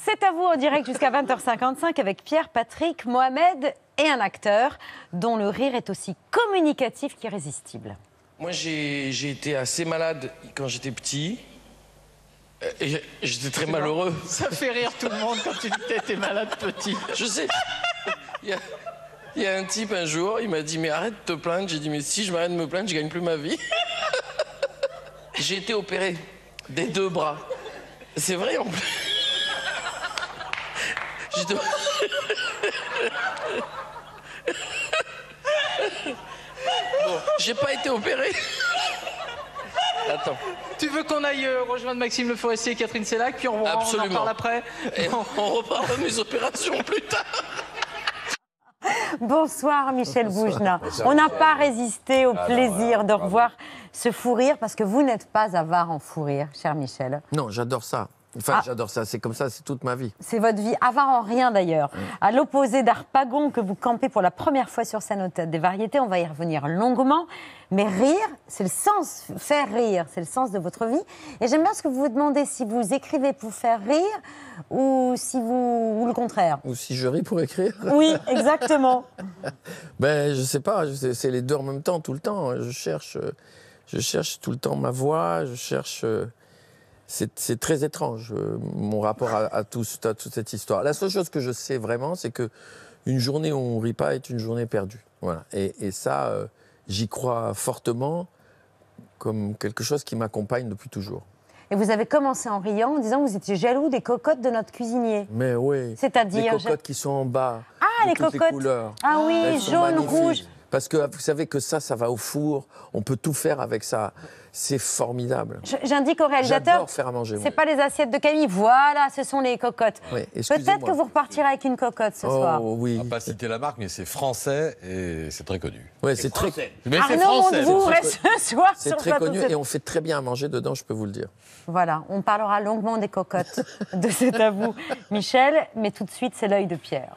C'est à vous en direct jusqu'à 20h55 avec Pierre, Patrick, Mohamed et un acteur dont le rire est aussi communicatif qu'irrésistible. Moi, j'ai été assez malade quand j'étais petit. Et j'étais très malheureux. Ça fait rire tout le monde quand tu dis que t'étais malade petit. Je sais. Il y a un type un jour, il m'a dit mais arrête de te plaindre. J'ai dit mais si je m'arrête de me plaindre, je gagne plus ma vie. J'ai été opéré des deux bras. C'est vrai en plus. Bon, j'ai pas été opéré. Attends. Tu veux qu'on aille rejoindre Maxime Le Forestier et Catherine Sellac, puis on en parle après. Et on reparlera de mes opérations plus tard. Bonsoir Michel Boujna. On n'a pas résisté au plaisir de revoir ce fou rire parce que vous n'êtes pas avare en fou rire, cher Michel. Non, j'adore ça. Enfin, j'adore ça. C'est comme ça, c'est toute ma vie. C'est votre vie, avare en rien d'ailleurs. À l'opposé d'Harpagon que vous campez pour la première fois sur scène au Théâtre des Variétés, on va y revenir longuement. Mais rire, c'est le sens, faire rire, c'est le sens de votre vie. Et j'aime bien ce que vous vous demandez, si vous écrivez pour faire rire ou si vous, ou le contraire. Ou si je ris pour écrire. Oui, exactement. Ben, je sais pas, c'est les deux en même temps, tout le temps. Je cherche tout le temps ma voix, je cherche... C'est très étrange, mon rapport à toute cette histoire. La seule chose que je sais vraiment, c'est qu'une journée où on ne rit pas est une journée perdue. Voilà. Et ça, j'y crois fortement comme quelque chose qui m'accompagne depuis toujours. Et vous avez commencé en riant en disant que vous étiez jaloux des cocottes de notre cuisinier. Mais oui, c'est-à-dire les cocottes qui sont en bas, les toutes cocottes. les couleurs. Ah oui, jaune, rouge. Parce que vous savez que ça va au four, on peut tout faire avec ça. C'est formidable. J'indique au réalisateur, j'adore faire à manger. C'est pas les assiettes de Camille, voilà, ce sont les cocottes. Oui, peut-être que vous repartirez avec une cocotte ce soir. Oui. On va pas citer la marque, mais c'est français et c'est très connu. Oui, c'est très. Mais c'est Arnaud français. Montebourg reste ce soir C'est sur très le plateau connu de cette- et on fait très bien à manger dedans, je peux vous le dire. Voilà, on parlera longuement des cocottes de C'est à vous, Michel, mais tout de suite, c'est l'œil de Pierre.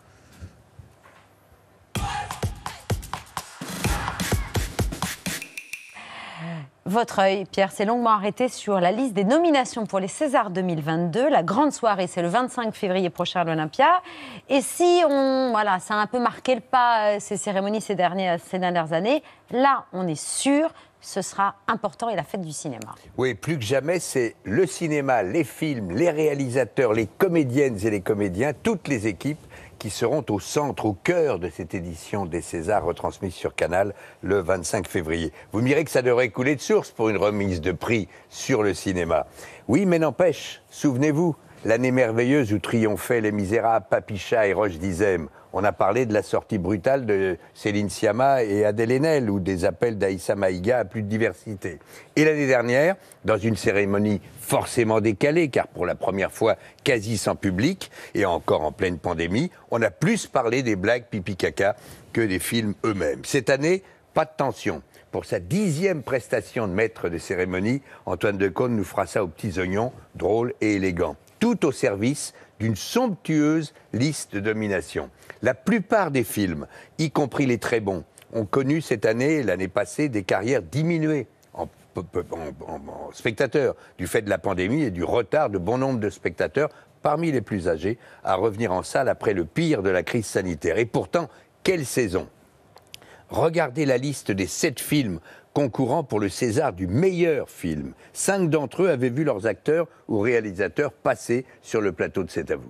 Votre œil, Pierre, s'est longuement arrêté sur la liste des nominations pour les Césars 2022. La grande soirée, c'est le 25 février prochain à l'Olympia. Et si ça a un peu marqué le pas, ces cérémonies ces dernières années, là, on est sûr, ce sera important et la fête du cinéma. Oui, plus que jamais, c'est le cinéma, les films, les réalisateurs, les comédiennes et les comédiens, toutes les équipes qui seront au centre, au cœur de cette édition des Césars retransmise sur Canal le 25 février. Vous me direz que ça devrait couler de source pour une remise de prix sur le cinéma. Oui, mais n'empêche, souvenez-vous, l'année merveilleuse où triomphaient Les Misérables, Papicha et Roche Dizem. On a parlé de la sortie brutale de Céline Sciamma et Adèle Haenel ou des appels d'Aïssa Maïga à plus de diversité. Et l'année dernière, dans une cérémonie forcément décalée, car pour la première fois quasi sans public et encore en pleine pandémie, on a plus parlé des blagues pipi-caca que des films eux-mêmes. Cette année, pas de tension. Pour sa 10e prestation de maître de cérémonie, Antoine Decaune nous fera ça aux petits oignons, drôle et élégant. Tout au service d'une somptueuse liste de nominations. La plupart des films, y compris les très bons, ont connu cette année et l'année passée des carrières diminuées en spectateurs, du fait de la pandémie et du retard de bon nombre de spectateurs, parmi les plus âgés, à revenir en salle après le pire de la crise sanitaire. Et pourtant, quelle saison! Regardez la liste des 7 films concourant pour le César du meilleur film. 5 d'entre eux avaient vu leurs acteurs ou réalisateurs passer sur le plateau de C'est à vous.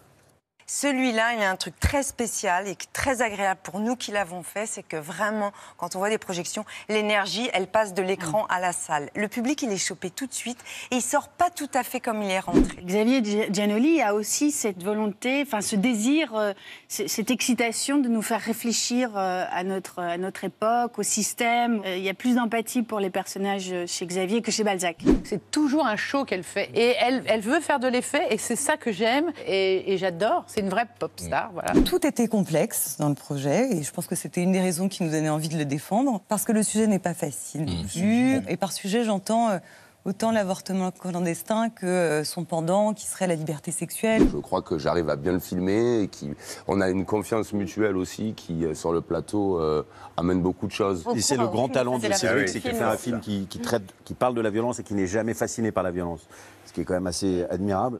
Celui-là, il a un truc très spécial et très agréable pour nous qui l'avons fait, c'est que vraiment, quand on voit des projections, l'énergie, elle passe de l'écran à la salle. Le public, il est chopé tout de suite et il sort pas tout à fait comme il est rentré. Xavier Giannoli a aussi cette volonté, enfin ce désir, cette excitation de nous faire réfléchir à notre époque, au système. Il y a plus d'empathie pour les personnages chez Xavier que chez Balzac. C'est toujours un show qu'elle fait. Et elle veut faire de l'effet et c'est ça que j'aime et j'adore. C'est une vraie pop star, voilà. Tout était complexe dans le projet et je pense que c'était une des raisons qui nous donnait envie de le défendre parce que le sujet n'est pas facile non plus. Et par sujet, j'entends autant l'avortement clandestin que son pendant qui serait la liberté sexuelle. Je crois que j'arrive à bien le filmer et on a une confiance mutuelle aussi qui, sur le plateau, amène beaucoup de choses. Et c'est le grand talent de Cédric, c'est qu'il fait un film qui parle de la violence et qui n'est jamais fasciné par la violence, ce qui est quand même assez admirable.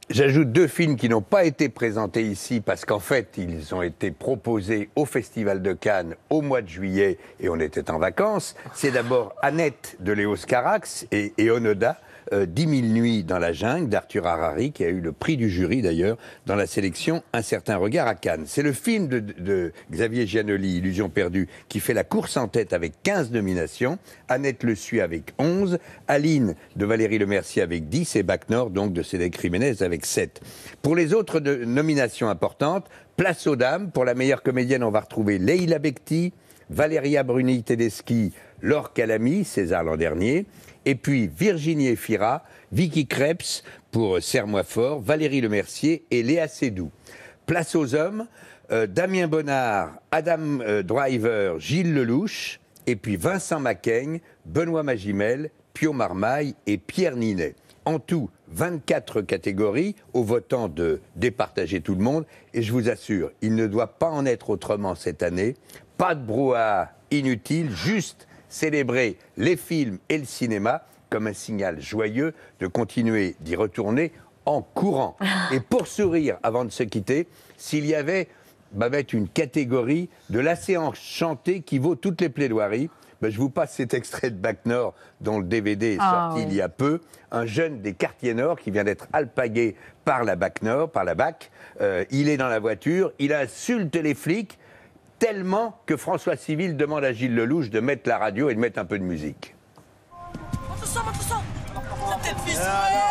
J'ajoute 2 films qui n'ont pas été présentés ici parce qu'en fait, ils ont été proposés au Festival de Cannes au mois de juillet et on était en vacances. C'est d'abord Annette de Léos Carax et Onoda, 10 000 nuits dans la jungle d'Arthur Harari, qui a eu le prix du jury d'ailleurs dans la sélection Un certain regard à Cannes. C'est le film de Xavier Giannoli, Illusion perdue, qui fait la course en tête avec 15 nominations. Annette le suit avec 11, Aline de Valérie Lemercier avec 10 et Bac Nord donc de Cédric Jiménez avec 7. Pour les autres nominations importantes, Place aux dames. Pour la meilleure comédienne, on va retrouver Leila Bekti, Valéria Bruni-Tedeschi, Laure Calamy, César l'an dernier. Et puis Virginie Efira, Vicky Krebs pour Serre-moi fort, Valérie Lemercier et Léa Seydoux. Place aux hommes, Damien Bonnard, Adam Driver, Gilles Lelouch, et puis Vincent Macaigne, Benoît Magimel, Pio Marmaille et Pierre Ninet. En tout, 24 catégories, aux votants de départager tout le monde. Et je vous assure, il ne doit pas en être autrement cette année. Pas de brouhaha inutile, juste célébrer les films et le cinéma comme un signal joyeux de continuer d'y retourner en courant. Et pour sourire, avant de se quitter, s'il y avait Babette, une catégorie de la séance chantée qui vaut toutes les plaidoiries, je vous passe cet extrait de Bac Nord dont le DVD est sorti il y a peu. Un jeune des quartiers nord qui vient d'être alpagué par la Bac Nord, par la BAC. Il est dans la voiture, il insulte les flics, tellement que François Civil demande à Gilles Lelouch de mettre la radio et de mettre un peu de musique. Montre ça, la tête fils.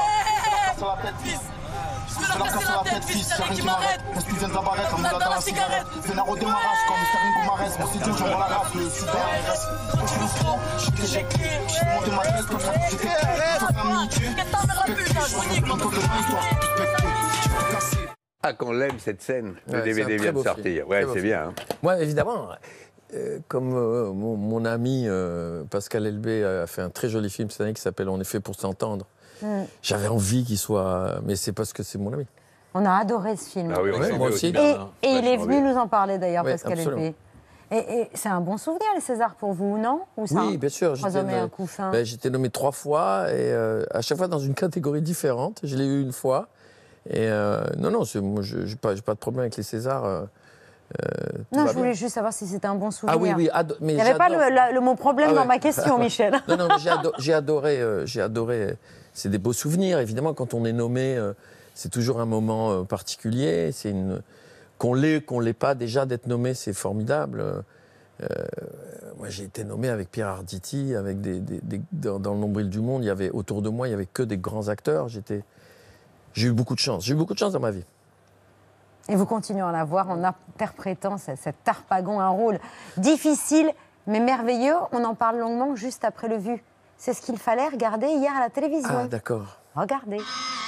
Je vais la casser la tête fils, c'est rien qui m'arrête. Qu'est-ce que tu viens de la barrette, on est là dans la cigarette. Fais la route de Maras, comme Mr. Gomarès. Moi c'est Dieu, j'envoie la race, le super. Je suis le front, je suis que j'ai clé. Je suis monté ma tête comme ça, j'étais clé. Faut faire niquer. Qu'est-ce que t'en as plus, là, je nique l'autre de l'histoire. Ah, qu'on l'aime cette scène, le DVD vient de sortir. Ouais, c'est bien. Moi, évidemment, comme mon ami Pascal Elbé a fait un très joli film cette année qui s'appelle On est fait pour s'entendre. J'avais envie qu'il soit... Mais c'est parce que c'est mon ami. On a adoré ce film. Ah oui, moi aussi. Et il est venu nous en parler d'ailleurs, Pascal Elbé. Et c'est un bon souvenir, les Césars, pour vous, non? Oui, bien sûr. J'étais nommé 3 fois, et à chaque fois dans une catégorie différente. Je l'ai eu une fois. Et non, moi, je n'ai pas de problème avec les Césars. Non, je voulais juste savoir si c'était un bon souvenir. Ah oui, mais il n'y avait pas le mot problème dans ma question, Michel. Non, j'ai adoré. C'est des beaux souvenirs. Évidemment, quand on est nommé, c'est toujours un moment particulier. Qu'on l'ait pas, déjà d'être nommé, c'est formidable. Moi, j'ai été nommé avec Pierre Arditi, avec dans le nombril du monde. Autour de moi, il n'y avait que des grands acteurs. J'ai eu beaucoup de chance. J'ai eu beaucoup de chance dans ma vie. Et vous continuez à en avoir en interprétant cet Harpagon, un rôle difficile mais merveilleux. On en parle longuement juste après le vu. C'est ce qu'il fallait regarder hier à la télévision. Ah, d'accord. Regardez.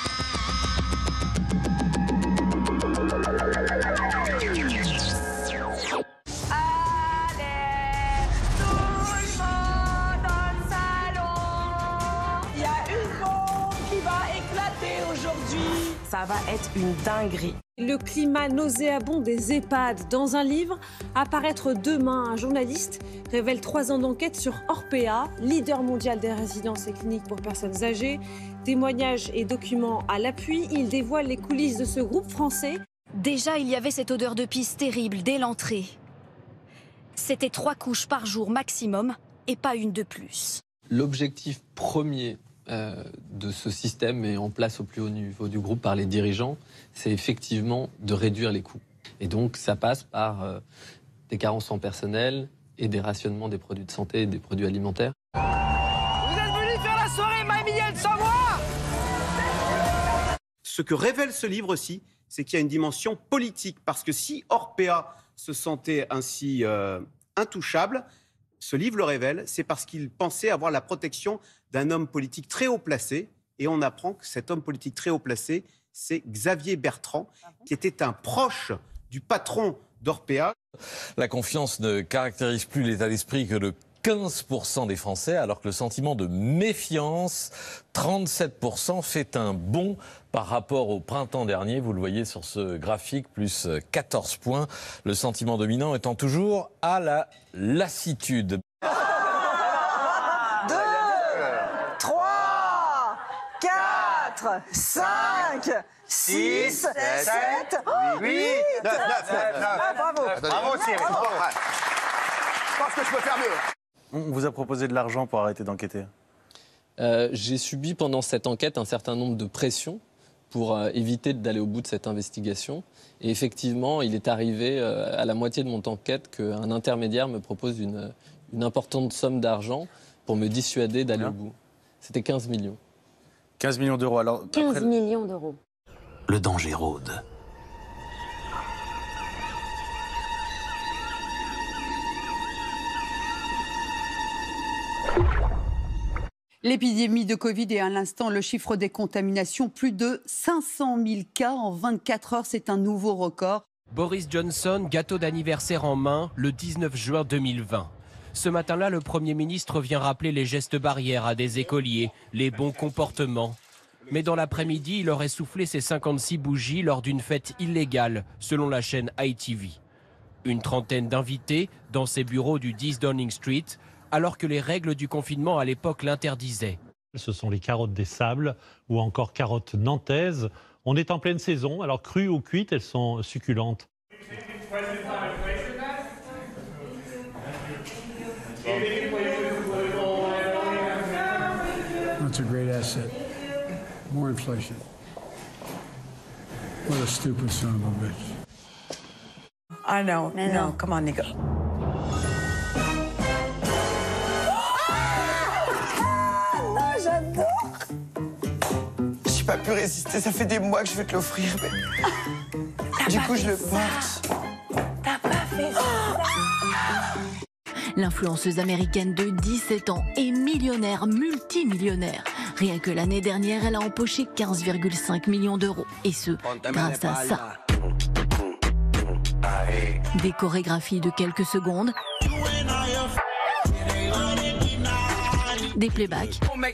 Ça va être une dinguerie. Le climat nauséabond des EHPAD. Dans un livre, à paraître demain, un journaliste révèle 3 ans d'enquête sur Orpea, leader mondial des résidences et cliniques pour personnes âgées. Témoignages et documents à l'appui, il dévoile les coulisses de ce groupe français. Déjà, il y avait cette odeur de pisse terrible dès l'entrée. C'était 3 couches par jour maximum et pas une de plus. L'objectif premier de ce système est en place au plus haut niveau du groupe par les dirigeants, c'est effectivement de réduire les coûts. Et donc ça passe par des carences en personnel et des rationnements des produits de santé et des produits alimentaires. Vous êtes venus faire la soirée Mamie sans moi. Ce que révèle ce livre aussi, c'est qu'il y a une dimension politique. Parce que si Orpea se sentait ainsi intouchable, ce livre le révèle, c'est parce qu'il pensait avoir la protection d'un homme politique très haut placé. Et on apprend que cet homme politique très haut placé, c'est Xavier Bertrand, qui était un proche du patron d'Orpea. La confiance ne caractérise plus l'état d'esprit que de 15% des Français, alors que le sentiment de méfiance, 37%, fait un bond par rapport au printemps dernier. Vous le voyez sur ce graphique, plus 14 points. Le sentiment dominant étant toujours à la lassitude. 2, 3, 4, 4, 5, 6, 7, 8, 9. Bravo. Bravo Thierry. Je pense que je peux faire mieux. On vous a proposé de l'argent pour arrêter d'enquêter? J'ai subi pendant cette enquête un certain nombre de pressions pour éviter d'aller au bout de cette investigation. Et effectivement, il est arrivé à la moitié de mon enquête qu'un intermédiaire me propose une importante somme d'argent pour me dissuader d'aller au bout. C'était 15 millions. 15 millions d'euros. Alors, 15 millions d'euros. Le danger rôde. L'épidémie de Covid et à l'instant le chiffre des contaminations, plus de 500 000 cas en 24 heures, c'est un nouveau record. Boris Johnson, gâteau d'anniversaire en main, le 19 juin 2020. Ce matin-là, le Premier ministre vient rappeler les gestes barrières à des écoliers, les bons comportements. Mais dans l'après-midi, il aurait soufflé ses 56 bougies lors d'une fête illégale, selon la chaîne ITV. Une trentaine d'invités dans ses bureaux du 10 Downing Street, alors que les règles du confinement à l'époque l'interdisaient. Ce sont les carottes des sables ou encore carottes nantaises. On est en pleine saison, alors crues ou cuites, elles sont succulentes. That's a great asset. More inflation. What a stupid son of a bitch. I know. No, come on, Nico. J'adore. J'ai pas pu résister, ça fait des mois que je veux te l'offrir. Mais... Du coup, je le porte. T'as pas fait ça. L'influenceuse américaine de 17 ans est millionnaire, multimillionnaire. Rien que l'année dernière, elle a empoché 15,5 millions d'euros. Et ce, grâce à ça. Des chorégraphies de quelques secondes. Des playbacks.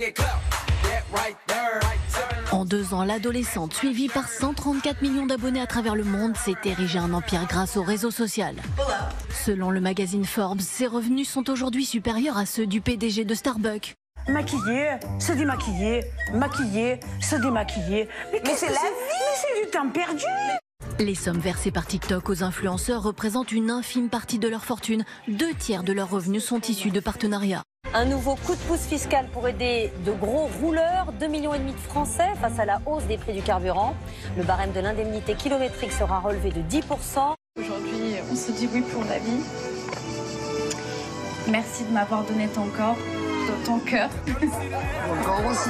En 2 ans, l'adolescente, suivie par 134 millions d'abonnés à travers le monde, s'est érigée un empire grâce au réseau social. Selon le magazine Forbes, ses revenus sont aujourd'hui supérieurs à ceux du PDG de Starbucks. Maquiller, se démaquiller, maquiller, se démaquiller. Mais c'est la vie. Mais c'est du temps perdu. Les sommes versées par TikTok aux influenceurs représentent une infime partie de leur fortune. 2 tiers de leurs revenus sont issus de partenariats. Un nouveau coup de pouce fiscal pour aider de gros rouleurs, 2,5 millions de Français face à la hausse des prix du carburant. Le barème de l'indemnité kilométrique sera relevé de 10%. Aujourd'hui, on se dit oui pour la vie. Merci de m'avoir donné ton corps, ton cœur. Mon corps aussi.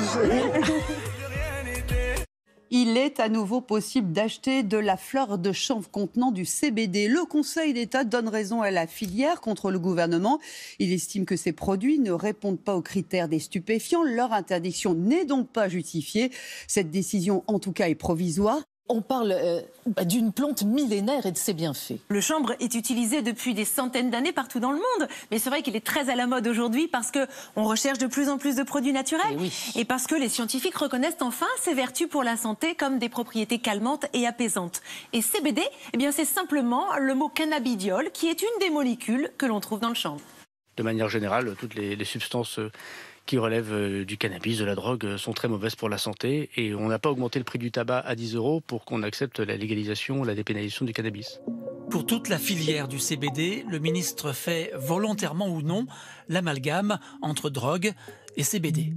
Il est à nouveau possible d'acheter de la fleur de chanvre contenant du CBD. Le Conseil d'État donne raison à la filière contre le gouvernement. Il estime que ces produits ne répondent pas aux critères des stupéfiants. Leur interdiction n'est donc pas justifiée. Cette décision, en tout cas, est provisoire. On parle d'une plante millénaire et de ses bienfaits. Le chanvre est utilisé depuis des centaines d'années partout dans le monde. Mais c'est vrai qu'il est très à la mode aujourd'hui parce qu'on recherche de plus en plus de produits naturels. Et parce que les scientifiques reconnaissent enfin ses vertus pour la santé comme des propriétés calmantes et apaisantes. Et CBD, eh bien, c'est simplement le mot cannabidiol qui est une des molécules que l'on trouve dans le chanvre. De manière générale, toutes les substances qui relèvent du cannabis, de la drogue, sont très mauvaises pour la santé. Et on n'a pas augmenté le prix du tabac à 10 € pour qu'on accepte la légalisation, la dépénalisation du cannabis. Pour toute la filière du CBD, le ministre fait, volontairement ou non, l'amalgame entre drogue et CBD.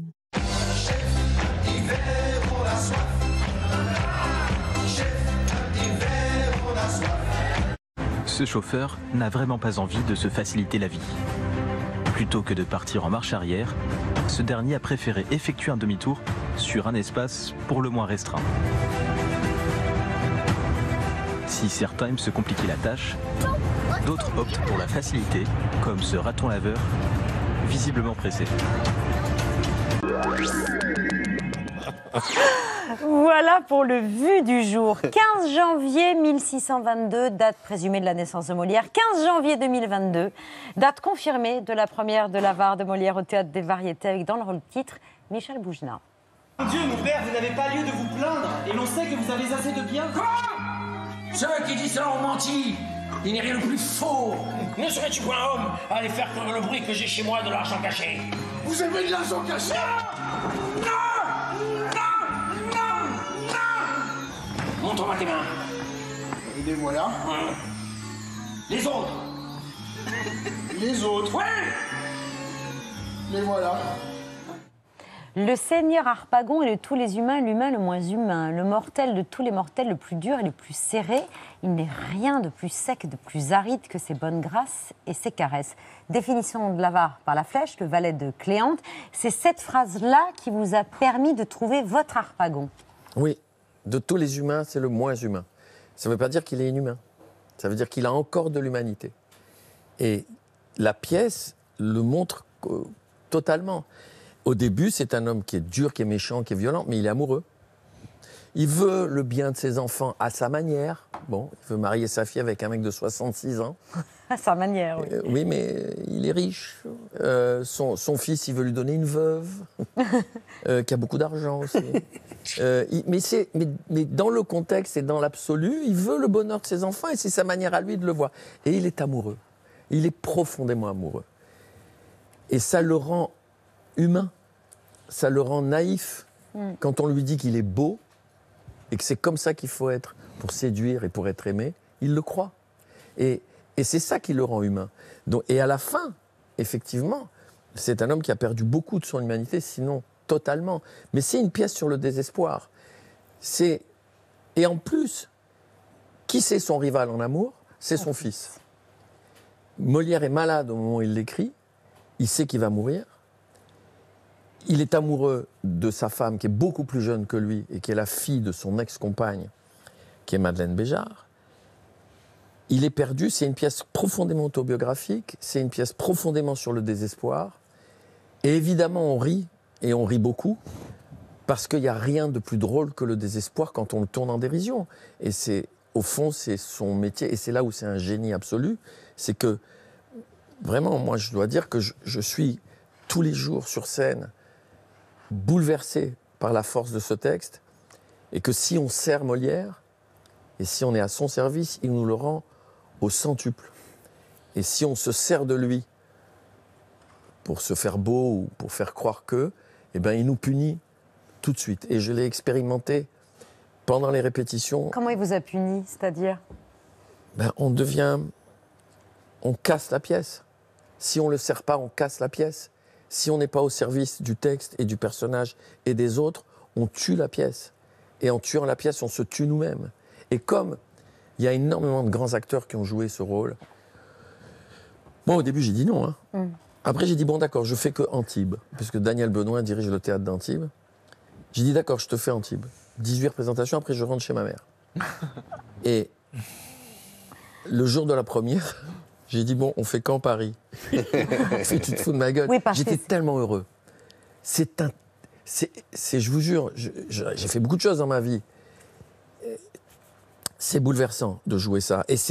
Ce chauffeur n'a vraiment pas envie de se faciliter la vie. Plutôt que de partir en marche arrière, ce dernier a préféré effectuer un demi-tour sur un espace pour le moins restreint. Si certains aiment se compliquer la tâche, d'autres optent pour la facilité, comme ce raton laveur, visiblement pressé. Voilà pour le vu du jour. 15 janvier 1622, date présumée de la naissance de Molière. 15 janvier 2022, date confirmée de la première de l'avare de Molière au Théâtre des Variétés avec dans le rôle titre Michel Boujna. Mon Dieu, mon père, vous n'avez pas lieu de vous plaindre et l'on sait que vous avez assez de biens. Quoi? Ceux qui disent cela ont menti. Il n'y a rien de plus faux. Ne serais-tu pas un homme à aller faire comme le bruit que j'ai chez moi de l'argent caché? Vous avez de l'argent caché? Non! Non! Non! Montre-moi tes mains. Et les voilà. Les autres. Les autres. Ouais. Les voilà. Le Seigneur Harpagon est de tous les humains l'humain le moins humain, le mortel de tous les mortels le plus dur et le plus serré. Il n'est rien de plus sec, de plus aride que ses bonnes grâces et ses caresses. Définition de l'avare par la flèche, le valet de Cléante. C'est cette phrase-là qui vous a permis de trouver votre Harpagon. Oui, de tous les humains, c'est le moins humain. Ça ne veut pas dire qu'il est inhumain. Ça veut dire qu'il a encore de l'humanité. Et la pièce le montre totalement. Au début, c'est un homme qui est dur, qui est méchant, qui est violent, mais il est amoureux. Il veut le bien de ses enfants à sa manière. Bon, il veut marier sa fille avec un mec de 66 ans. À sa manière, oui. Oui, mais il est riche. Son fils, il veut lui donner une veuve, qui a beaucoup d'argent aussi. Mais dans le contexte et dans l'absolu, il veut le bonheur de ses enfants et c'est sa manière à lui de le voir. Et il est amoureux. Il est profondément amoureux. Et ça le rend humain, ça le rend naïf. Quand on lui dit qu'il est beau et que c'est comme ça qu'il faut être pour séduire et pour être aimé, il le croit. Et c'est ça qui le rend humain. Donc, et à la fin, effectivement, c'est un homme qui a perdu beaucoup de son humanité, sinon totalement. Mais c'est une pièce sur le désespoir. Et en plus, qui c'est son rival en amour? C'est son fils. Molière est malade au moment où il l'écrit. Il sait qu'il va mourir. Il est amoureux de sa femme qui est beaucoup plus jeune que lui et qui est la fille de son ex-compagne, qui est Madeleine Béjart. Il est perdu, c'est une pièce profondément autobiographique, c'est une pièce profondément sur le désespoir. Et évidemment, on rit, et on rit beaucoup, parce qu'il n'y a rien de plus drôle que le désespoir quand on le tourne en dérision. Et au fond, c'est son métier, et c'est là où c'est un génie absolu, c'est que, vraiment, moi, je dois dire que je suis tous les jours sur scène, bouleversé par la force de ce texte, et que si on sert Molière, et si on est à son service, il nous le rend au centuple. Et si on se sert de lui pour se faire beau ou pour faire croire que, eh ben, il nous punit tout de suite. Et je l'ai expérimenté pendant les répétitions. Comment il vous a puni, c'est-à-dire? On casse la pièce. Si on ne le sert pas, on casse la pièce. Si on n'est pas au service du texte et du personnage et des autres, on tue la pièce. Et en tuant la pièce, on se tue nous-mêmes. Et comme il y a énormément de grands acteurs qui ont joué ce rôle, moi au début j'ai dit non. Après j'ai dit bon d'accord, je fais que Antibes, puisque Daniel Benoît dirige le théâtre d'Antibes. J'ai dit d'accord, je te fais Antibes. 18 représentations, après je rentre chez ma mère. Et le jour de la première, j'ai dit bon, on fait qu'en Paris. Tu te fous de ma gueule. Oui, j'étais tellement heureux. Je vous jure, j'ai fait beaucoup de choses dans ma vie. C'est bouleversant de jouer ça. Et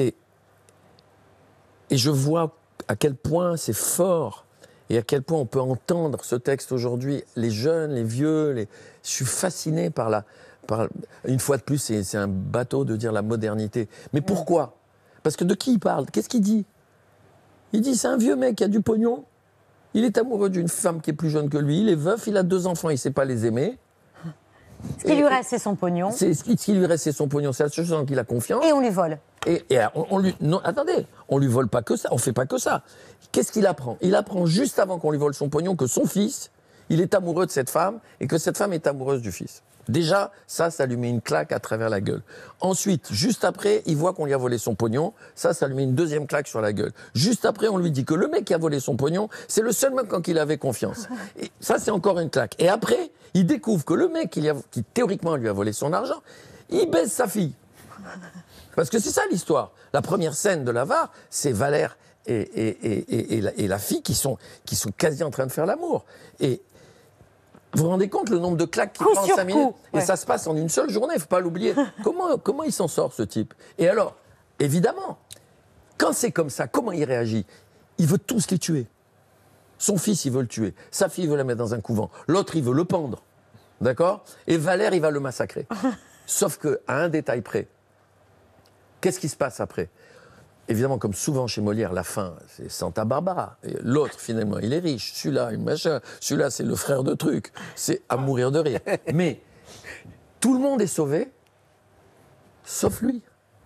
je vois à quel point c'est fort et à quel point on peut entendre ce texte aujourd'hui. Les jeunes, les vieux, je suis fasciné par une fois de plus, c'est un bateau de dire la modernité. Mais pourquoi? Parce que de qui il parle? Qu'est-ce qu'il dit? Il dit c'est un vieux mec qui a du pognon. Il est amoureux d'une femme qui est plus jeune que lui. Il est veuf, il a 2 enfants, il ne sait pas les aimer. Ce qui lui reste, c'est son pognon. Ce qui lui reste, c'est son pognon. C'est la seule chose en qui il a confiance. Et on lui vole. Non, attendez, on lui vole pas que ça. On fait pas que ça. Qu'est-ce qu'il apprend? Il apprend juste avant qu'on lui vole son pognon que son fils, il est amoureux de cette femme et que cette femme est amoureuse du fils. Déjà, ça lui met une claque à travers la gueule. Ensuite, juste après, il voit qu'on lui a volé son pognon. Ça lui met une deuxième claque sur la gueule. Juste après, on lui dit que le mec qui a volé son pognon, c'est le seul mec en qui il avait confiance. Et ça, c'est encore une claque. Et après, il découvre que le mec qui théoriquement lui a volé son argent, il baise sa fille. Parce que c'est ça l'histoire. La première scène de l'avare, c'est Valère et la fille qui sont quasi en train de faire l'amour. Et vous vous rendez compte le nombre de claques qu'il prend en 5 minutes? Et ça se passe en une seule journée, il ne faut pas l'oublier. Comment il s'en sort, ce type? Et alors, évidemment, quand c'est comme ça, comment il réagit? Il veut tous les tuer. Son fils, il veut le tuer. Sa fille, il veut la mettre dans un couvent. L'autre, il veut le pendre. D'accord? Et Valère, il va le massacrer. Sauf qu'à un détail près, qu'est-ce qui se passe après? Évidemment, comme souvent chez Molière, la fin, c'est Santa Barbara. Et l'autre, finalement, il est riche. Celui-là, une machin. Celui-là, c'est le frère de truc. C'est à mourir de rire. Mais tout le monde est sauvé, sauf lui.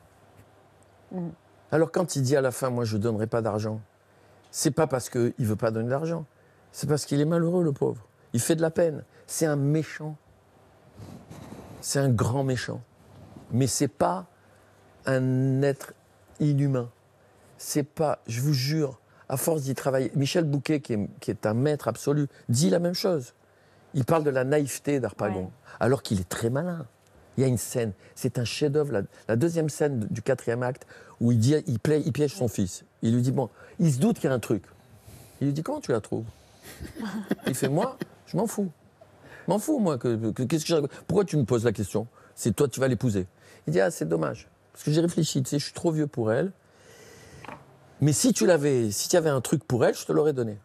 Alors quand il dit à la fin, moi je ne donnerai pas d'argent, c'est pas parce qu'il ne veut pas donner d'argent, c'est parce qu'il est malheureux, le pauvre. Il fait de la peine. C'est un méchant. C'est un grand méchant. Mais c'est pas un être inhumain. C'est pas, je vous jure, à force d'y travailler. Michel Bouquet, qui est un maître absolu, dit la même chose. Il parle de la naïveté d'Harpagon, alors qu'il est très malin. Il y a une scène, c'est un chef-d'œuvre, la deuxième scène du 4e acte, où il piège son fils. Il lui dit, bon, il se doute qu'il y a un truc. Il lui dit, comment tu la trouves? Il fait, moi, je m'en fous. Je m'en fous, moi. Pourquoi tu me poses la question? C'est toi, tu vas l'épouser. Il dit, ah, c'est dommage. Parce que j'ai réfléchi, tu sais, je suis trop vieux pour elle. Mais si tu avais un truc pour elle, je te l'aurais donné.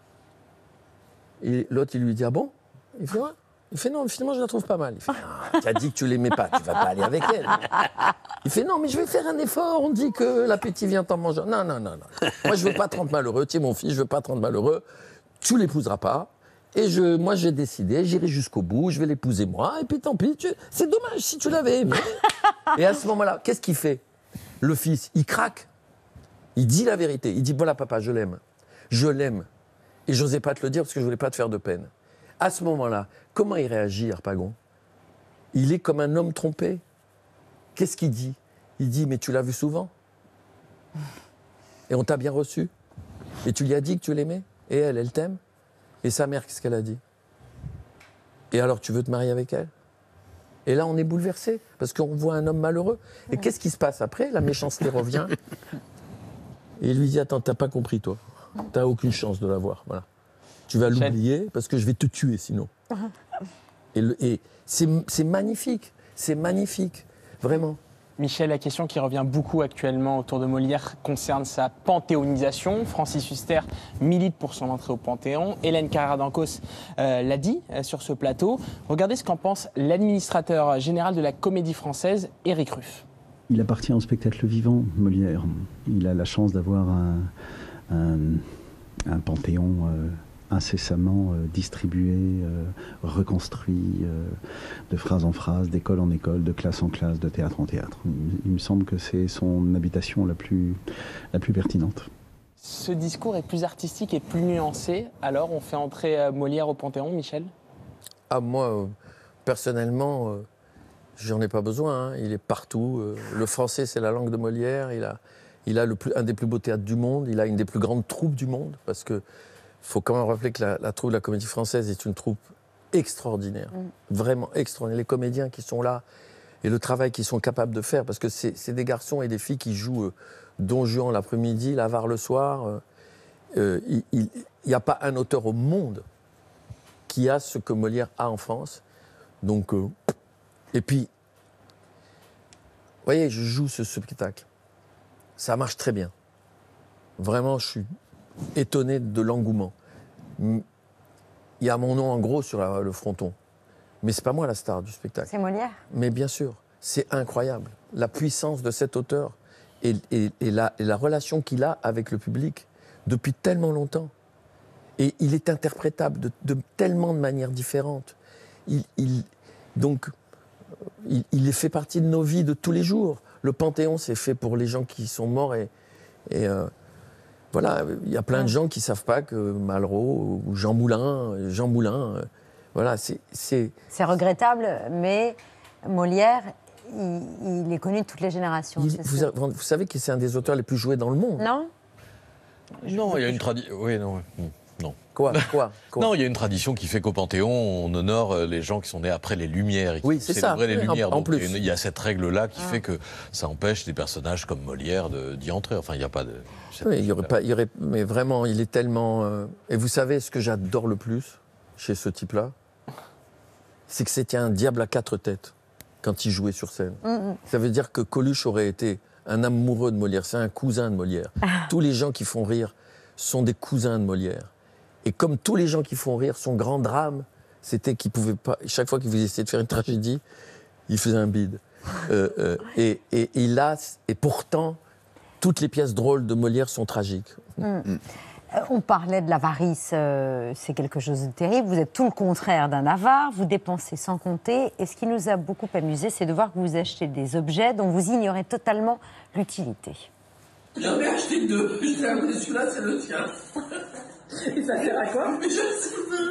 Et l'autre, il lui dit, ah bon? Il fait, ouais. Il fait, non, finalement, je la trouve pas mal. Il fait, ah, tu as dit que tu l'aimais pas, tu vas pas aller avec elle. Il fait, non, mais je vais faire un effort. On dit que l'appétit vient en mangeant. Non. Moi, je veux pas te rendre malheureux. Tu es mon fils, je veux pas te rendre malheureux. Tu l'épouseras pas. Et moi, j'ai décidé, j'irai jusqu'au bout, je vais l'épouser moi. Et puis, tant pis, c'est dommage si tu l'avais aimé. Et à ce moment-là, qu'est-ce qu'il fait? Le fils, il craque. Il dit la vérité. Il dit, voilà, papa, je l'aime. Je l'aime. Et je n'osais pas te le dire parce que je voulais pas te faire de peine. À ce moment-là, comment il réagit, Harpagon? Il est comme un homme trompé. Qu'est-ce qu'il dit? Il dit, mais tu l'as vu souvent. Et on t'a bien reçu. Et tu lui as dit que tu l'aimais. Et elle t'aime. Et sa mère, qu'est-ce qu'elle a dit? Et alors, tu veux te marier avec elle? Et là, on est bouleversé, parce qu'on voit un homme malheureux. Et qu'est-ce qui se passe après? La méchanceté revient. Et il lui dit, attends, t'as pas compris, toi. T'as aucune chance de l'avoir. Voilà. Tu vas l'oublier, parce que je vais te tuer, sinon. Et c'est magnifique. C'est magnifique. Vraiment. Michel, la question qui revient beaucoup actuellement autour de Molière concerne sa panthéonisation. Francis Huster milite pour son entrée au Panthéon. Hélène Carrère d'Ancos l'a dit sur ce plateau. Regardez ce qu'en pense l'administrateur général de la Comédie Française, Éric Ruff. Il appartient au spectacle vivant, Molière. Il a la chance d'avoir un panthéon incessamment distribué, reconstruit, de phrase en phrase, d'école en école, de classe en classe, de théâtre en théâtre. Il me semble que c'est son habitation la plus pertinente. Ce discours est plus artistique et plus nuancé. Alors, on fait entrer Molière au Panthéon, Michel? Ah, moi, personnellement, j'en ai pas besoin. Hein. Il est partout. Le français, c'est la langue de Molière. Il a un des plus beaux théâtres du monde. Il a une des plus grandes troupes du monde. Parce que faut quand même rappeler que la troupe de la Comédie Française est une troupe extraordinaire. Vraiment extraordinaire. Les comédiens qui sont là et le travail qu'ils sont capables de faire. Parce que c'est des garçons et des filles qui jouent Don Juan l'après-midi, l'Avare le soir. Il n'y a pas un auteur au monde qui a ce que Molière a en France. Donc, et puis, vous voyez, je joue ce spectacle. Ça marche très bien. Vraiment, je suis étonné de l'engouement. Il y a mon nom en gros sur le fronton. Mais c'est pas moi la star du spectacle. C'est Molière. Mais bien sûr, c'est incroyable. La puissance de cet auteur et la relation qu'il a avec le public depuis tellement longtemps. Et il est interprétable de tellement de manières différentes. Donc, il fait partie de nos vies de tous les jours. Le Panthéon, c'est fait pour les gens qui sont morts et voilà, il y a plein de gens qui ne savent pas que Malraux ou Jean Moulin, voilà, c'est regrettable, mais Molière, il est connu de toutes les générations. Vous savez que c'est un des auteurs les plus joués dans le monde. Non? Non, il y a une tradition. Oui, non. Non. Quoi Non, il y a une tradition qui fait qu'au Panthéon, on honore les gens qui sont nés après les Lumières. Et qui oui, c'est ça. Les Lumières. En plus. Il y a cette règle-là qui fait que ça empêche des personnages comme Molière d'y entrer. Enfin, il n'y a pas de... Oui, il y aurait, mais vraiment, il est tellement... Et vous savez ce que j'adore le plus chez ce type-là? C'est que c'était un diable à 4 têtes quand il jouait sur scène. Ça veut dire que Coluche aurait été un amoureux de Molière. C'est un cousin de Molière. Tous les gens qui font rire sont des cousins de Molière. Et comme tous les gens qui font rire, son grand drame, c'était qu'il pouvait pas... Chaque fois qu'il voulait essayer de faire une tragédie, il faisait un bide. Et pourtant, toutes les pièces drôles de Molière sont tragiques. On parlait de l'avarice, c'est quelque chose de terrible. Vous êtes tout le contraire d'un avare, vous dépensez sans compter. Et ce qui nous a beaucoup amusé, c'est de voir que vous achetez des objets dont vous ignorez totalement l'utilité. J'en ai acheté 2. Je t'ai amené celui-là, c'est le tien. Et ça sert à quoi? Je sais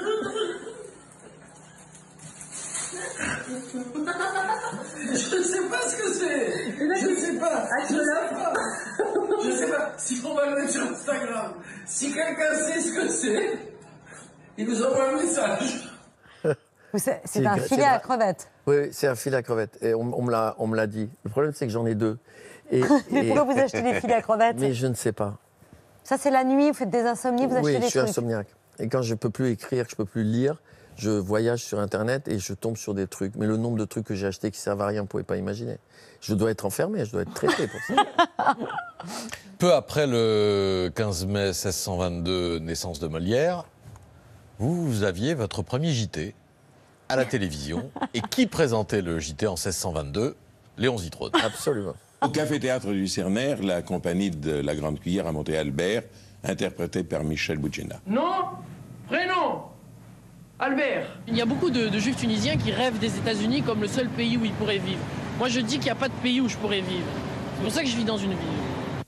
pas ce que c'est. Je sais pas. Je sais pas. Si on va le mettre sur Instagram, si quelqu'un sait ce que c'est, il nous envoie un message. C'est un filet à crevettes. Oui, c'est un filet à crevettes. Et on me l'a dit. Le problème, c'est que j'en ai 2. Mais pourquoi vous achetez des filets à crevettes? Mais je ne sais pas. Ça, c'est la nuit, vous faites des insomnies, vous achetez des trucs? Oui, je suis insomniaque. Et quand je ne peux plus écrire, que je ne peux plus lire, je voyage sur Internet et je tombe sur des trucs. Mais le nombre de trucs que j'ai achetés qui ne servent à rien, vous ne pouvez pas imaginer. Je dois être enfermé, je dois être traité pour ça. Peu après le 15 mai 1622, naissance de Molière, vous aviez votre premier JT à la télévision. Et qui présentait le JT en 1622? Léon Zitrone. Absolument. Au Café-Théâtre du Cerner, la compagnie de La Grande Cuillère a monté Albert, interprété par Michel Boudjena. Non, prénom, Albert. Il y a beaucoup de juifs tunisiens qui rêvent des États-Unis comme le seul pays où ils pourraient vivre. Moi, je dis qu'il n'y a pas de pays où je pourrais vivre. C'est pour ça que je vis dans une ville.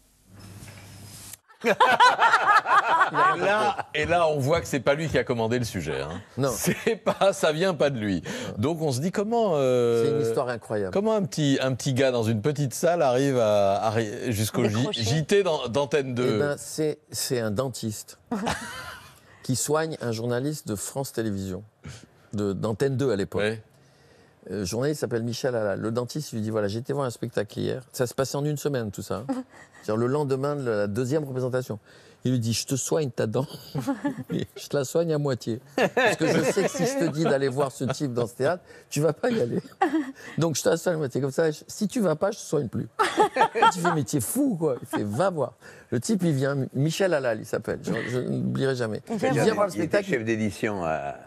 Et là, on voit que c'est pas lui qui a commandé le sujet. Hein. Non. Ça vient pas de lui. Donc on se dit comment. C'est une histoire incroyable. Comment un petit gars dans une petite salle arrive jusqu'au JT d'Antenne 2. Eh ben, c'est un dentiste qui soigne un journaliste de France Télévisions, d'Antenne 2 à l'époque. Ouais. Le journaliste s'appelle Michel Halal. Le dentiste lui dit voilà, j'ai été voir un spectacle hier. Ça se passait en une semaine, tout ça. Hein. C'est-à-dire le lendemain de la deuxième représentation. Il lui dit je te soigne ta dent, mais je te la soigne à moitié. Parce que je sais que si je te dis d'aller voir ce type dans ce théâtre, tu vas pas y aller. Donc je te la soigne à moitié. Comme ça, si tu vas pas, je te soigne plus. Et tu fais mais tu es fou, quoi. Il fait va voir. Le type, il vient, Michel Halal, il s'appelle. Je n'oublierai jamais. Il vient voir le spectacle. Il était chef d'édition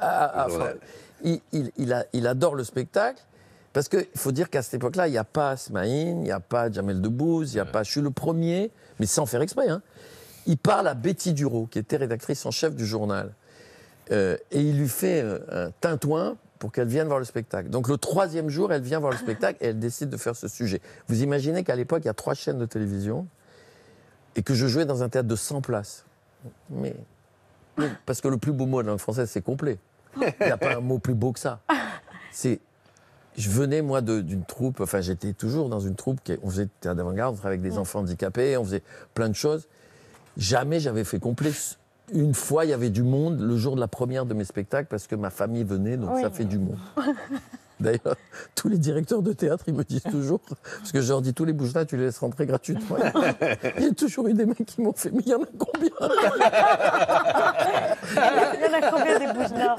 il adore le spectacle. Parce qu'il faut dire qu'à cette époque-là, il n'y a pas Smaïn, il n'y a pas Jamel Debbouze, il n'y a pas... Je suis le premier, mais sans faire exprès. Hein. Il parle à Betty Duro, qui était rédactrice en chef du journal. Et il lui fait un tintouin pour qu'elle vienne voir le spectacle. Donc le troisième jour, elle vient voir le spectacle et elle décide de faire ce sujet. Vous imaginez qu'à l'époque, il y a 3 chaînes de télévision et que je jouais dans un théâtre de 100 places. Mais parce que le plus beau mot de la langue française, c'est complet. Il n'y a pas un mot plus beau que ça. Je venais, moi, d'une troupe, enfin, j'étais toujours dans une troupe, on faisait du théâtre d'avant-garde, on travaillait avec des enfants handicapés, on faisait plein de choses. Jamais j'avais fait complet. Une fois, il y avait du monde le jour de la première de mes spectacles, parce que ma famille venait, donc ça fait du monde. D'ailleurs, tous les directeurs de théâtre, ils me disent toujours, parce que je leur dis, tous les bouches-là, tu les laisses rentrer gratuitement. Il y a toujours eu des mecs qui m'ont fait, mais il y en a combien? Il y en a combien des bouches-là?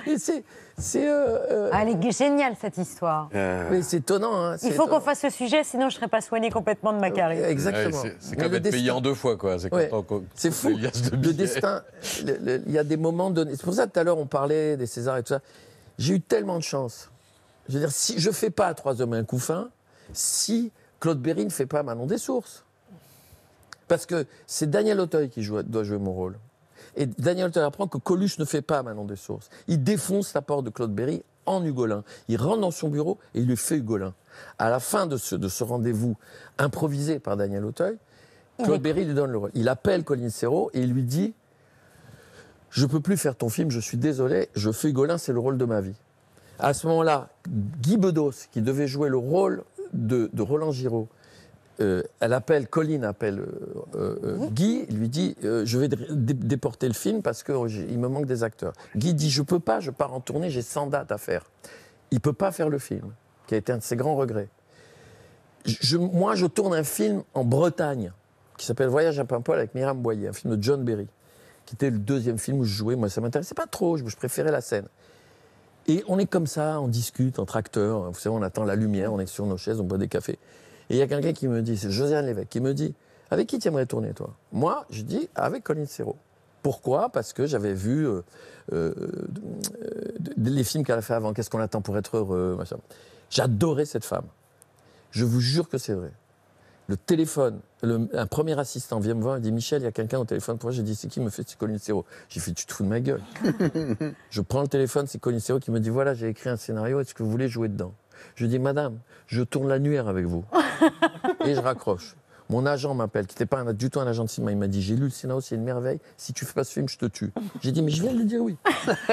Elle est géniale, cette histoire. Mais c'est étonnant. Hein, il faut qu'on fasse ce sujet, sinon je ne serais pas soignée complètement de ma carrière. Exactement. Ouais, c'est comme être payé en 2 fois, quoi. C'est fou. Le destin, il y a des moments donnés. C'est pour ça que tout à l'heure, on parlait des Césars et tout ça. J'ai eu tellement de chance. Je veux dire, si je ne fais pas 3 hommes et un couffin, si Claude Berry ne fait pas Manon des Sources. Parce que c'est Daniel Auteuil qui doit jouer mon rôle. Et Daniel Auteuil apprend que Coluche ne fait pas Manon des Sources. Il défonce la porte de Claude Berry en Hugolin. Il rentre dans son bureau et il lui fait Hugolin. À la fin de ce rendez-vous improvisé par Daniel Auteuil, Claude Berry lui donne le rôle. Il appelle Colin Serrault et il lui dit « Je ne peux plus faire ton film, je suis désolé, je fais Hugolin, c'est le rôle de ma vie. » À ce moment-là, Guy Bedos, qui devait jouer le rôle de Roland Giraud, Colline appelle Guy, il lui dit je vais déporter le film parce qu'il me manque des acteurs. Guy dit je peux pas, je pars en tournée, j'ai 100 dates à faire. Il peut pas faire le film, qui a été un de ses grands regrets. Moi, je tourne un film en Bretagne qui s'appelle Voyage à Paimpol avec Myriam Boyer, un film de John Berry, qui était le 2e film où je jouais. Moi, ça m'intéressait pas trop, je préférais la scène. Et on est comme ça, on discute entre acteurs. Vous savez, on attend la lumière, on est sur nos chaises, on boit des cafés. Et il y a quelqu'un qui me dit, c'est Josiane Lévesque, qui me dit « Avec qui tu aimerais tourner, toi ?» Moi, je dis « Avec Colin Serrault. » Pourquoi ? Parce que j'avais vu les films qu'elle a fait avant, « Qu'est-ce qu'on attend pour être heureux ?» machin. J'adorais cette femme. Je vous jure que c'est vrai. Le téléphone, un premier assistant vient me voir et dit « Michel, il y a quelqu'un au téléphone pour moi ». J'ai dit « C'est qui ?» Il me fait « C'est Colin Serrault ». J'ai fait « Tu te fous de ma gueule ?» Je prends le téléphone, c'est Colin Serrault qui me dit « Voilà, j'ai écrit un scénario, est-ce que vous voulez jouer dedans ?» Je dis « Madame, je tourne l'annuaire avec vous. » Et je raccroche. Mon agent m'appelle, qui n'était pas du tout un agent de cinéma. Il m'a dit « J'ai lu le scénario, c'est une merveille. Si tu fais pas ce film, je te tue. » J'ai dit « Mais je viens de lui dire oui. »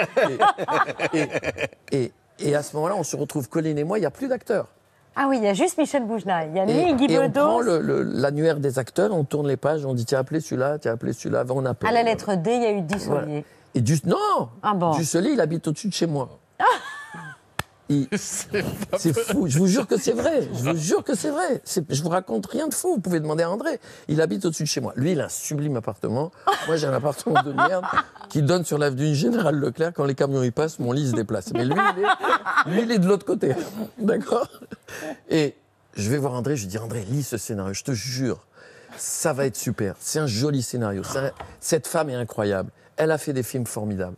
Et à ce moment-là, on se retrouve, Colin et moi, il n'y a plus d'acteurs. Ah oui, il y a juste Michel Boujna. Il y a ni Guy Et on Bedos. prend l'annuaire des acteurs, on tourne les pages, on dit tiens, appelez celui-là, on appelle. À la lettre D, il y a eu Dussolier. Voilà. Et non Ah bon. Dussolier, il habite au-dessus de chez moi. C'est fou, je vous jure que c'est vrai. Je vous jure que c'est vrai. Je vous raconte rien de fou. Vous pouvez demander à André. Il habite au-dessus de chez moi. Lui, il a un sublime appartement. Moi, j'ai un appartement de merde qui donne sur l'avenue Général Leclerc. Quand les camions y passent, mon lit se déplace. Mais lui, il est de l'autre côté. D'accord ? Et je vais voir André. Je lui dis André, lis ce scénario. Je te jure, ça va être super. C'est un joli scénario. Cette femme est incroyable. Elle a fait des films formidables.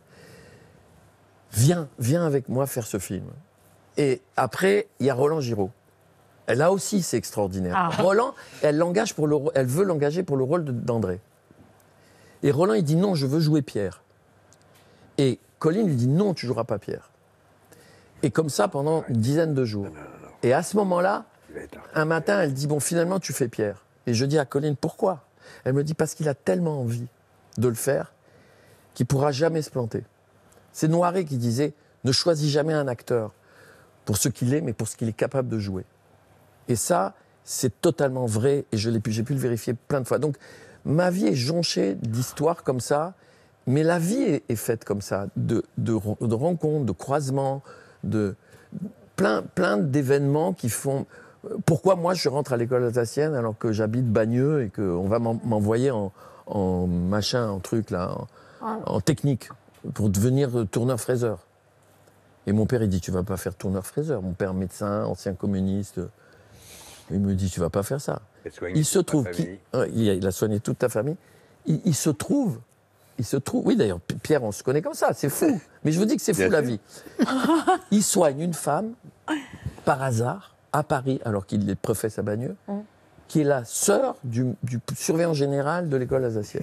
Viens avec moi faire ce film. Et après, il y a Roland Giraud. Là aussi, c'est extraordinaire. Ah. Roland, elle veut l'engager pour le rôle d'André. Et Roland, il dit non, je veux jouer Pierre. Et Colin lui dit non, tu joueras pas Pierre. Et comme ça, pendant une dizaine de jours. Et à ce moment-là, un matin, elle dit bon, finalement, tu fais Pierre. Et je dis à Colin, pourquoi ? Elle me dit parce qu'il a tellement envie de le faire qu'il pourra jamais se planter. C'est Noiret qui disait ne choisis jamais un acteur pour ce qu'il est, mais pour ce qu'il est capable de jouer. Et ça, c'est totalement vrai, et j'ai pu le vérifier plein de fois. Donc, ma vie est jonchée d'histoires comme ça, mais la vie est faite comme ça, de rencontres, de croisements, de plein d'événements qui font... Pourquoi moi, je rentre à l'école alsacienne alors que j'habite Bagneux et qu'on va m'envoyer en machin, en truc, là, en technique, pour devenir tourneur-fraiseur. Et mon père, il dit, tu vas pas faire tourneur-fraiseur. Mon père, médecin, ancien communiste, il me dit, tu vas pas faire ça. Il se trouve qu'il a soigné toute ta famille. Il se trouve, oui d'ailleurs, Pierre, on se connaît comme ça, c'est fou. Mais je vous dis que c'est fou la vie. Il soigne une femme, par hasard, à Paris, alors qu'il est préfet à Bagneux, qui est la sœur du surveillant général de l'école alsacienne.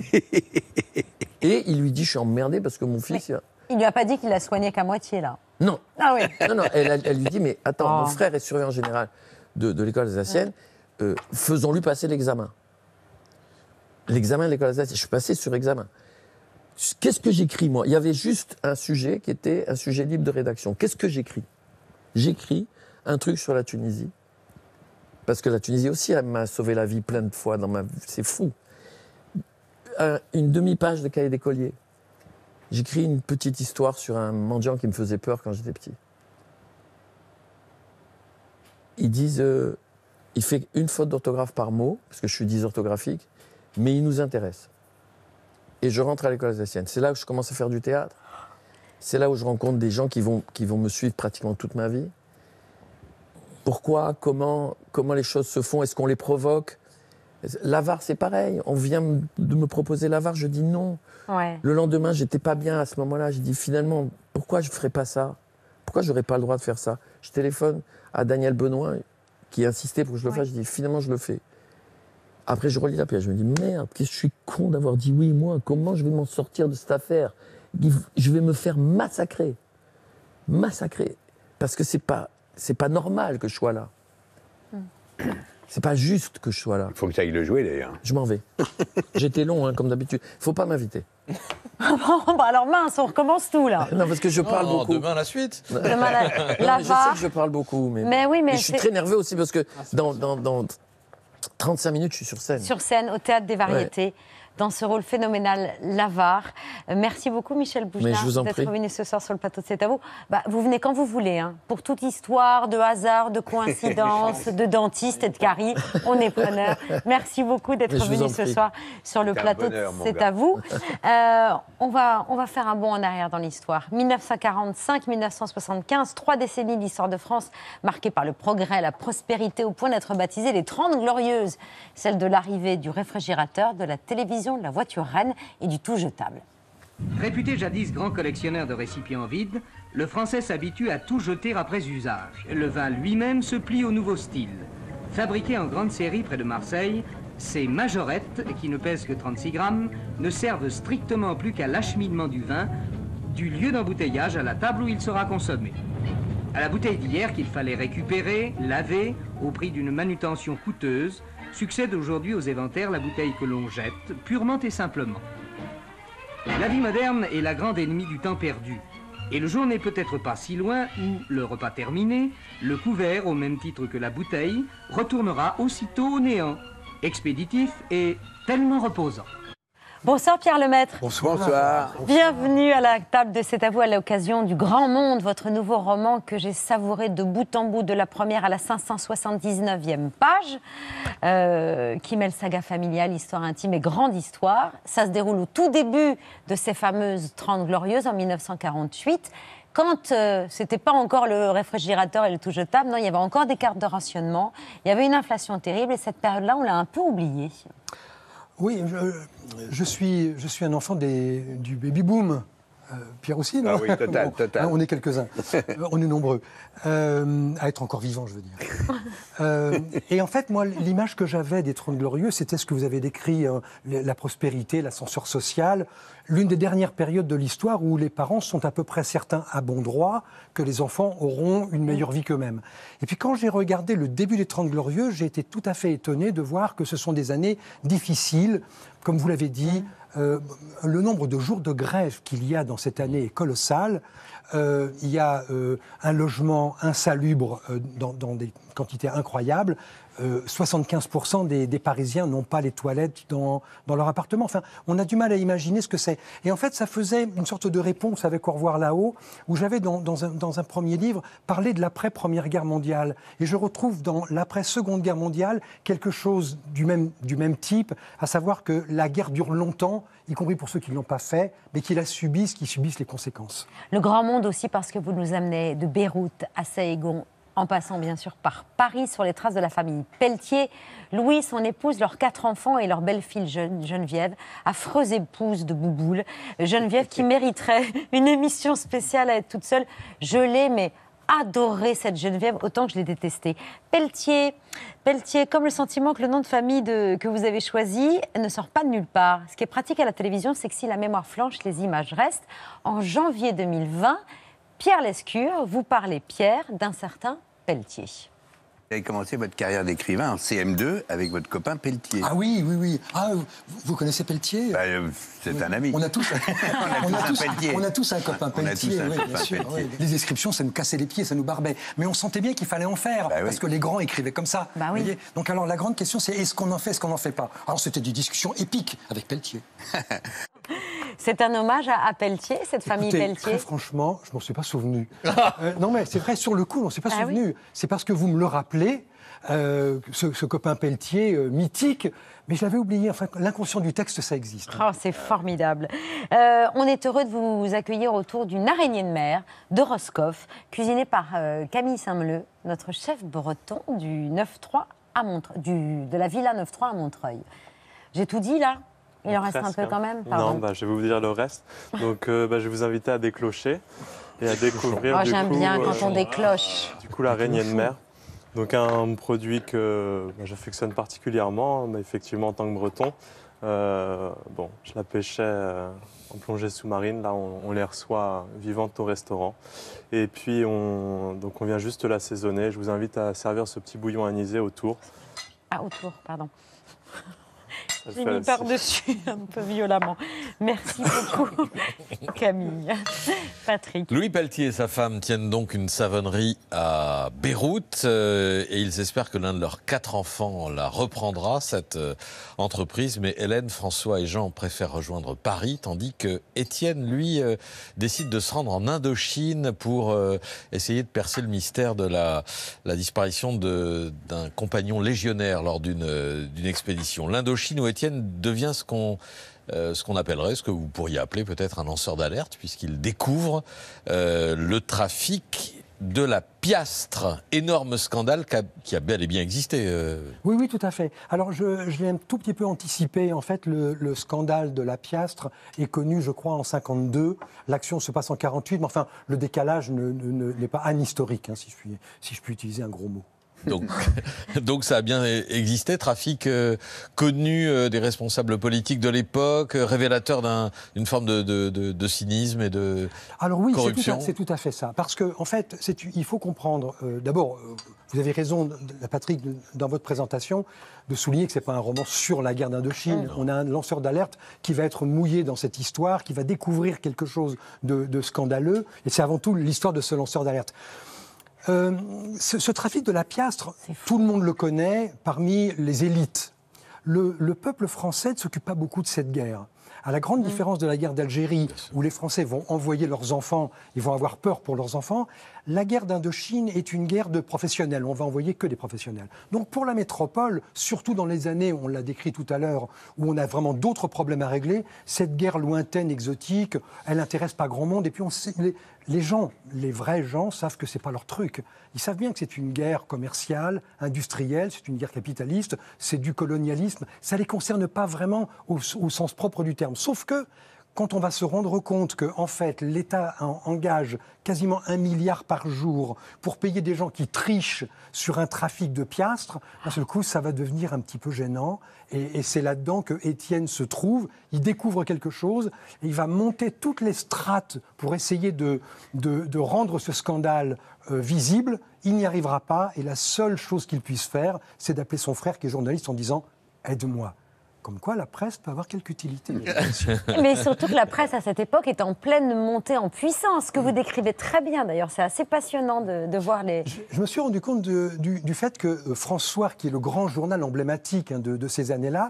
Et il lui dit, je suis emmerdé parce que mon fils... Il lui a pas dit qu'il l'a soigné qu'à moitié, là. Non. Ah oui. Non, elle lui dit, mais attends, mon frère est surveillant général de l'école alsacienne, faisons-lui passer l'examen. L'examen de l'école alsacienne, je suis passé sur examen. Qu'est-ce que j'écris, moi ? Il y avait juste un sujet qui était un sujet libre de rédaction. Qu'est-ce que j'écris ? J'écris un truc sur la Tunisie. Parce que la Tunisie aussi, elle m'a sauvé la vie plein de fois dans ma vie. C'est fou. Une demi-page de cahier d'écolier. J'écris une petite histoire sur un mendiant qui me faisait peur quand j'étais petit. Ils disent, il fait une faute d'orthographe par mot, parce que je suis dysorthographique, mais il nous intéresse. Et je rentre à l'école alsacienne. C'est là où je commence à faire du théâtre. C'est là où je rencontre des gens qui vont me suivre pratiquement toute ma vie. Pourquoi, comment les choses se font ? Est-ce qu'on les provoque ? L'avare, c'est pareil. On vient de me proposer l'avare, je dis non. Ouais. Le lendemain, j'étais pas bien à ce moment-là. J'ai dit finalement, pourquoi je ferais pas ça ? Pourquoi j'aurais pas le droit de faire ça ? Je téléphone à Daniel Benoît, qui insistait pour que je le fasse. Je dis finalement, je le fais. Après, je relis la pièce. Je me dis merde, qu'est-ce que je suis con d'avoir dit oui, moi. Comment je vais m'en sortir de cette affaire ? Je vais me faire massacrer. Massacrer. Parce que c'est pas normal que je sois là. C'est pas juste que je sois là. Il faut que tu ailles le jouer d'ailleurs. Je m'en vais. J'étais long, comme d'habitude. Faut pas m'inviter. Bon, bah alors mince, on recommence tout là. Non, parce que je parle beaucoup. Demain la suite. Demain la je sais que je parle beaucoup, mais oui, mais je suis très nerveux aussi parce que dans 35 minutes, je suis sur scène. Sur scène, au Théâtre des Variétés. Dans ce rôle phénoménal, l'avare. Merci beaucoup, Michel Boujna, d'être venu ce soir sur le plateau de C'est à vous. Vous venez quand vous voulez, hein. Pour toute histoire de hasard, de coïncidence, de dentiste et de carie, on est preneur. Merci beaucoup d'être venu ce soir sur le plateau de C'est à vous. On va faire un bond en arrière dans l'histoire. 1945-1975, 3 décennies d'histoire de France marquées par le progrès, la prospérité, au point d'être baptisées les 30 Glorieuses. Celle de l'arrivée du réfrigérateur, de la télévision, de la voiture reine et du tout jetable. Réputé jadis grand collectionneur de récipients vides, le Français s'habitue à tout jeter après usage. Le vin lui-même se plie au nouveau style. Fabriquées en grande série près de Marseille, ces majorettes, qui ne pèsent que 36 grammes, ne servent strictement plus qu'à l'acheminement du vin, du lieu d'embouteillage à la table où il sera consommé. À la bouteille d'hier qu'il fallait récupérer, laver, au prix d'une manutention coûteuse, succède aujourd'hui aux éventaires la bouteille que l'on jette, purement et simplement. La vie moderne est la grande ennemie du temps perdu. Et le jour n'est peut-être pas si loin où, le repas terminé, le couvert, au même titre que la bouteille, retournera aussitôt au néant, expéditif et tellement reposant. Bonsoir Pierre Lemaître. Bonsoir. Bienvenue à la table de C'est à vous à l'occasion du Grand Monde, votre nouveau roman que j'ai savouré de bout en bout de la première à la 579e page, qui mêle saga familiale, histoire intime et grande histoire. Ça se déroule au tout début de ces fameuses 30 Glorieuses en 1948. Quand c'était pas encore le réfrigérateur et le tout jetable, non, il y avait encore des cartes de rationnement, il y avait une inflation terrible et cette période-là, on l'a un peu oubliée. Oui, je suis un enfant du baby-boom. Pierre aussi, non? Ah oui, total. On est quelques-uns, on est nombreux, à être encore vivants, je veux dire. Et en fait, moi, l'image que j'avais des 30 Glorieuses, c'était ce que vous avez décrit, la prospérité, l'ascenseur social, l'une des dernières périodes de l'histoire où les parents sont à peu près certains à bon droit que les enfants auront une meilleure vie qu'eux-mêmes. Et puis quand j'ai regardé le début des 30 Glorieuses, j'ai été tout à fait étonné de voir que ce sont des années difficiles, comme vous l'avez dit. Le nombre de jours de grève qu'il y a dans cette année est colossal. Il y a un logement insalubre dans des quantités incroyables. 75% des Parisiens n'ont pas les toilettes dans leur appartement. Enfin, on a du mal à imaginer ce que c'est. Et en fait, ça faisait une sorte de réponse avec Au revoir là-haut, où j'avais dans un premier livre parlé de l'après-Première Guerre mondiale. Et je retrouve dans l'après-Seconde Guerre mondiale quelque chose du même type, à savoir que la guerre dure longtemps, y compris pour ceux qui ne l'ont pas fait, mais qui subissent les conséquences. Le Grand Monde aussi, parce que vous nous amenez de Beyrouth à Saïgon, en passant bien sûr par Paris, sur les traces de la famille Pelletier. Louis, son épouse, leurs 4 enfants et leur belle-fille Geneviève, affreuse épouse de Bouboule. Geneviève qui mériterait une émission spéciale à être toute seule. Je l'ai, mais adoré cette Geneviève, autant que je l'ai détestée. Pelletier, comme le sentiment que le nom de famille que vous avez choisi ne sort pas de nulle part. Ce qui est pratique à la télévision, c'est que si la mémoire flanche, les images restent. En janvier 2020, Pierre Lescure, vous parlez, Pierre, d'un certain Pelletier. Vous avez commencé votre carrière d'écrivain en CM2 avec votre copain Pelletier. Ah oui. Ah, vous connaissez Pelletier? C'est un ami. On a tous un copain Pelletier, oui, bien sûr. Oui. Les descriptions, ça nous cassait les pieds, ça nous barbait. Mais on sentait bien qu'il fallait en faire, parce que les grands écrivaient comme ça. Bah oui. Donc alors la grande question, c'est est-ce qu'on en fait, est-ce qu'on n'en fait pas? Alors c'était des discussions épiques avec Pelletier. C'est un hommage à Pelletier, cette famille Pelletier? Très franchement, je ne m'en suis pas souvenu. Non mais c'est vrai, sur le coup, on ne s'est pas souvenu. Oui. C'est parce que vous me le rappelez, ce copain Pelletier mythique, mais je l'avais oublié. Enfin, l'inconscient du texte, ça existe. Oh, c'est formidable. On est heureux de vous accueillir autour d'une araignée de mer de Roscoff, cuisinée par Camille Saint-Meleu, notre chef breton du 9-3 à de la Villa 9-3 à Montreuil. J'ai tout dit là? Il en reste un peu quand même? Non, je vais vous dire le reste. Donc, je vais vous inviter à déclocher et à découvrir. Oh, j'aime bien quand on décloche. Du coup, l'araignée de mer. Donc, un produit que j'affectionne particulièrement, mais effectivement, en tant que breton. Je la pêchais en plongée sous-marine. Là, on les reçoit vivantes au restaurant. Et puis, on vient juste l'assaisonner. Je vous invite à servir ce petit bouillon anisé autour. Ah, autour, pardon. J'ai mis par-dessus un peu violemment. Merci beaucoup, Camille. Patrick. Louis Pelletier et sa femme tiennent donc une savonnerie à Beyrouth et ils espèrent que l'un de leurs 4 enfants la reprendra, cette entreprise. Mais Hélène, François et Jean préfèrent rejoindre Paris, tandis que Étienne, lui, décide de se rendre en Indochine pour essayer de percer le mystère de la disparition d'un compagnon légionnaire lors d'une expédition. L'Indochine où Étienne devient ce qu'on appellerait, ce que vous pourriez appeler peut-être un lanceur d'alerte, puisqu'il découvre le trafic de la piastre, énorme scandale qui a bel et bien existé. Oui, tout à fait. Alors, je l'ai un tout petit peu anticipé. En fait, le scandale de la piastre est connu, je crois, en 52. L'action se passe en 48, mais enfin, le décalage n'est pas anhistorique, hein, si je puis utiliser un gros mot. Donc ça a bien existé, trafic connu des responsables politiques de l'époque, révélateur d'une forme de cynisme et de corruption. C'est tout à fait ça. Parce qu'en fait, il faut comprendre, d'abord, vous avez raison, Patrick, dans votre présentation, de souligner que ce n'est pas un roman sur la guerre d'Indochine. On a un lanceur d'alerte qui va être mouillé dans cette histoire, qui va découvrir quelque chose de scandaleux. Et c'est avant tout l'histoire de ce lanceur d'alerte. Ce trafic de la piastre, tout le monde le connaît parmi les élites. Le peuple français ne s'occupe pas beaucoup de cette guerre. À la grande différence de la guerre d'Algérie, où les Français vont envoyer leurs enfants, ils vont avoir peur pour leurs enfants, la guerre d'Indochine est une guerre de professionnels. On va envoyer que des professionnels. Donc pour la métropole, surtout dans les années, on l'a décrit tout à l'heure, où on a vraiment d'autres problèmes à régler, cette guerre lointaine, exotique, elle n'intéresse pas grand monde. Et puis les gens, les vrais gens, savent que ce n'est pas leur truc. Ils savent bien que c'est une guerre commerciale, industrielle, c'est une guerre capitaliste, c'est du colonialisme. Ça ne les concerne pas vraiment au sens propre du terme. Sauf que quand on va se rendre compte que, en fait, l'État engage quasiment 1 milliard par jour pour payer des gens qui trichent sur un trafic de piastres, d'un seul coup, ça va devenir un petit peu gênant. Et c'est là-dedans que Étienne se trouve. Il découvre quelque chose et il va monter toutes les strates pour essayer de rendre ce scandale visible. Il n'y arrivera pas et la seule chose qu'il puisse faire, c'est d'appeler son frère qui est journaliste en disant « aide-moi ». Comme quoi, la presse peut avoir quelque utilité. Mais surtout que la presse, à cette époque, est en pleine montée en puissance, que vous décrivez très bien, d'ailleurs. C'est assez passionnant de voir les... Je me suis rendu compte du fait que François, qui est le grand journal emblématique de ces années-là,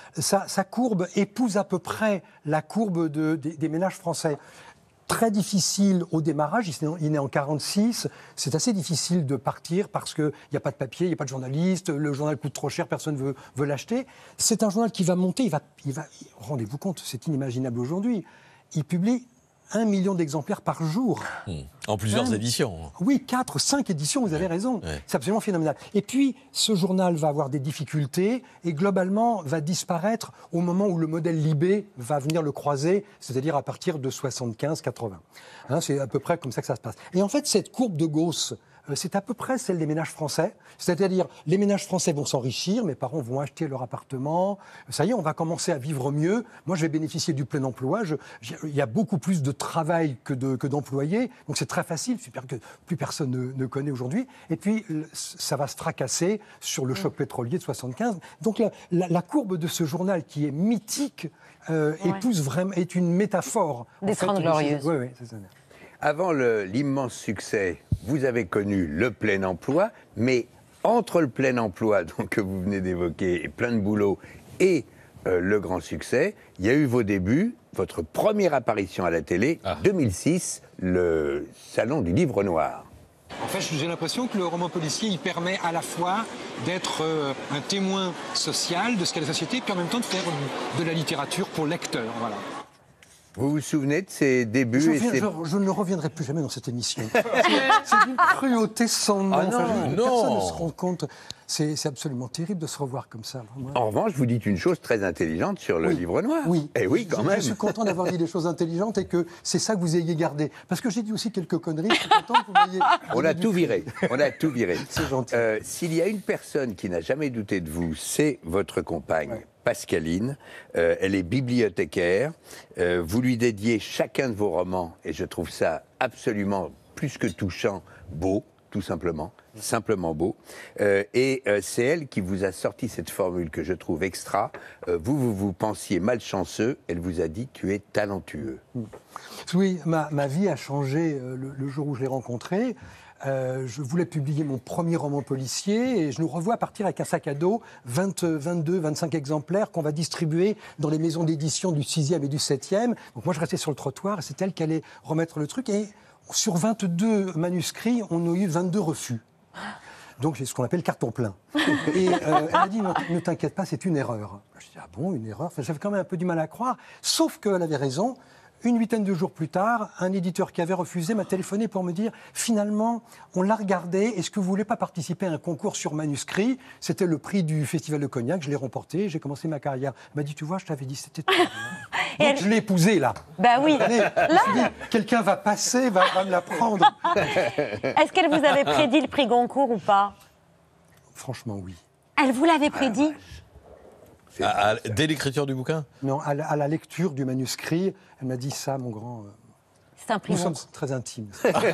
sa courbe épouse à peu près la courbe des ménages français. Très difficile au démarrage, il est né en 1946, c'est assez difficile de partir parce qu'il n'y a pas de papier, il n'y a pas de journaliste, le journal coûte trop cher, personne ne veut l'acheter. C'est un journal qui va monter, rendez-vous compte, c'est inimaginable aujourd'hui, il publie 1 million d'exemplaires par jour. En plusieurs éditions. Oui, 4, 5 éditions, vous avez raison. Ouais. C'est absolument phénoménal. Et puis, ce journal va avoir des difficultés et globalement va disparaître au moment où le modèle Libé va venir le croiser, c'est-à-dire à partir de 75-80. Hein, c'est à peu près comme ça que ça se passe. Et en fait, cette courbe de Gauss, c'est à peu près celle des ménages français. C'est-à-dire, les ménages français vont s'enrichir, mes parents vont acheter leur appartement. Ça y est, on va commencer à vivre mieux. Moi, je vais bénéficier du plein emploi. Il y a beaucoup plus de travail que d'employés. Donc, c'est très facile, que plus personne ne connaît aujourd'hui. Et puis, ça va se fracasser sur le choc pétrolier de 75. Donc, la courbe de ce journal qui est mythique est une métaphore. Des 30 Glorieuses. Oui, c'est ça. Avant l'immense succès, vous avez connu le plein emploi, mais entre le plein emploi donc, que vous venez d'évoquer, et plein de boulot, et le grand succès, il y a eu vos débuts, votre première apparition à la télé, 2006, le Salon du Livre Noir. En fait, j'ai l'impression que le roman policier, il permet à la fois d'être un témoin social de ce qu'est la société, puis en même temps de faire de la littérature pour lecteurs, voilà. Vous vous souvenez de ces débuts je ne reviendrai plus jamais dans cette émission. C'est d'une cruauté sans nom. Personne ne se rend compte. C'est absolument terrible de se revoir comme ça. Vraiment. En revanche, vous dites une chose très intelligente sur le livre noir. Oui. Et oui, quand même. Je suis content d'avoir dit des choses intelligentes et que c'est ça que vous ayez gardé. Parce que j'ai dit aussi quelques conneries. Je suis content que vous m'ayez... On a tout viré. On a tout viré. C'est gentil. S'il y a une personne qui n'a jamais douté de vous, c'est votre compagne. Ouais. Pascaline, elle est bibliothécaire, vous lui dédiez chacun de vos romans, et je trouve ça absolument plus que touchant, beau, tout simplement beau, et c'est elle qui vous a sorti cette formule que je trouve extra, vous pensiez malchanceux, elle vous a dit tu es talentueux. Oui, ma vie a changé le jour où je l'ai rencontrée. Je voulais publier mon premier roman policier et je nous revois partir avec un sac à dos, 22, 25 exemplaires qu'on va distribuer dans les maisons d'édition du 6e et du 7e. Donc moi, je restais sur le trottoir et c'est elle qui allait remettre le truc. Et sur 22 manuscrits, on a eu 22 refus. Donc j'ai ce qu'on appelle carton plein. Et elle m'a dit, ne t'inquiète pas, c'est une erreur. Je dis, ah bon, une erreur? Enfin, j'avais quand même un peu du mal à croire, sauf qu'elle avait raison. Une huitaine de jours plus tard, un éditeur qui avait refusé m'a téléphoné pour me dire « Finalement, on l'a regardé, est-ce que vous ne voulez pas participer à un concours sur manuscrit ?» C'était le prix du Festival de Cognac, je l'ai remporté, j'ai commencé ma carrière. Elle m'a dit « Tu vois, je t'avais dit, c'était toi. » Donc je l'ai épousée, là. Bah oui. Quelqu'un va passer, va me la prendre. Est-ce qu'elle vous avait prédit le prix Goncourt ou pas? Franchement, oui. Elle vous l'avait prédit? Dès l'écriture du bouquin? Non, à la lecture du manuscrit, elle m'a dit ça, mon grand. C'est un prix Nous sommes Goncourt. très intimes.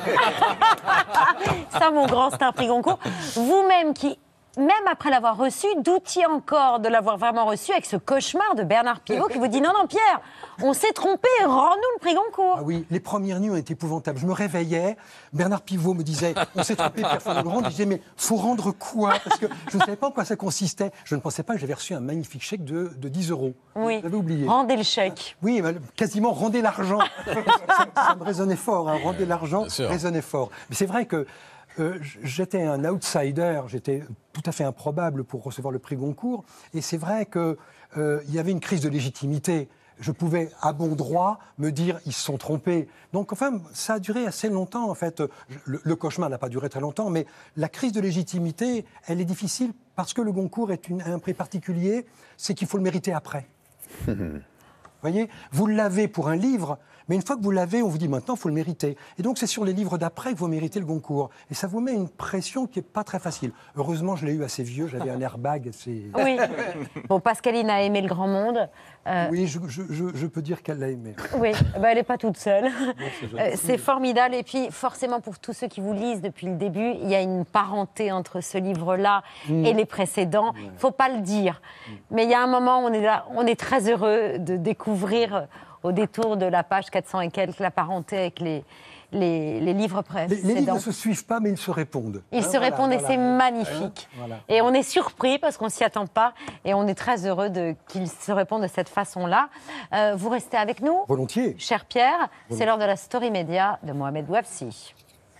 Ça, mon grand, c'est un prix Goncourt. Vous-même qui, même après l'avoir reçu, doutiez encore de l'avoir vraiment reçu avec ce cauchemar de Bernard Pivot qui vous dit non, Pierre, on s'est trompé, rends-nous le prix Goncourt. Ah oui, les premières nuits ont été épouvantables. Je me réveillais, Bernard Pivot me disait on s'est trompé, Pierre Fernand-Laurent. Je disais mais faut rendre quoi? Parce que je ne savais pas en quoi ça consistait. Je ne pensais pas que j'avais reçu un magnifique chèque de 10 €. Oui. J'avais oublié. Rendez le chèque. Oui, quasiment rendez l'argent. ça me résonnait fort, hein. Rendez l'argent résonnait fort. Mais c'est vrai que j'étais un outsider, j'étais tout à fait improbable pour recevoir le prix Goncourt. Et c'est vrai qu'il y avait une crise de légitimité. Je pouvais, à bon droit, me dire ils se sont trompés. Donc, enfin, ça a duré assez longtemps, en fait. Le cauchemar n'a pas duré très longtemps, mais la crise de légitimité, elle est difficile parce que le Goncourt est un prix particulier, c'est qu'il faut le mériter après. Vous voyez, vous l'avez pour un livre, mais une fois que vous l'avez, on vous dit maintenant, il faut le mériter. Et donc, c'est sur les livres d'après que vous méritez le Goncourt. Et ça vous met une pression qui n'est pas très facile. Heureusement, je l'ai eu assez vieux, j'avais un airbag assez... Oui. Bon, Pascaline a aimé le grand monde. Oui, je peux dire qu'elle l'a aimé. Oui, elle n'est pas toute seule. C'est formidable. Et puis, forcément, pour tous ceux qui vous lisent depuis le début, il y a une parenté entre ce livre-là et les précédents. Il ne faut pas le dire. Mais il y a un moment où on est là, on est très heureux de découvrir, au détour de la page 400 et quelques, la parenté avec les livres précédents. Les livres ne se suivent pas, mais ils se répondent. Ils se répondent et c'est magnifique. Voilà. Et on est surpris parce qu'on ne s'y attend pas. Et on est très heureux qu'ils se répondent de cette façon-là. Vous restez avec nous? Volontiers. Cher Pierre, c'est l'heure de la story média de Mohamed Bouafsi.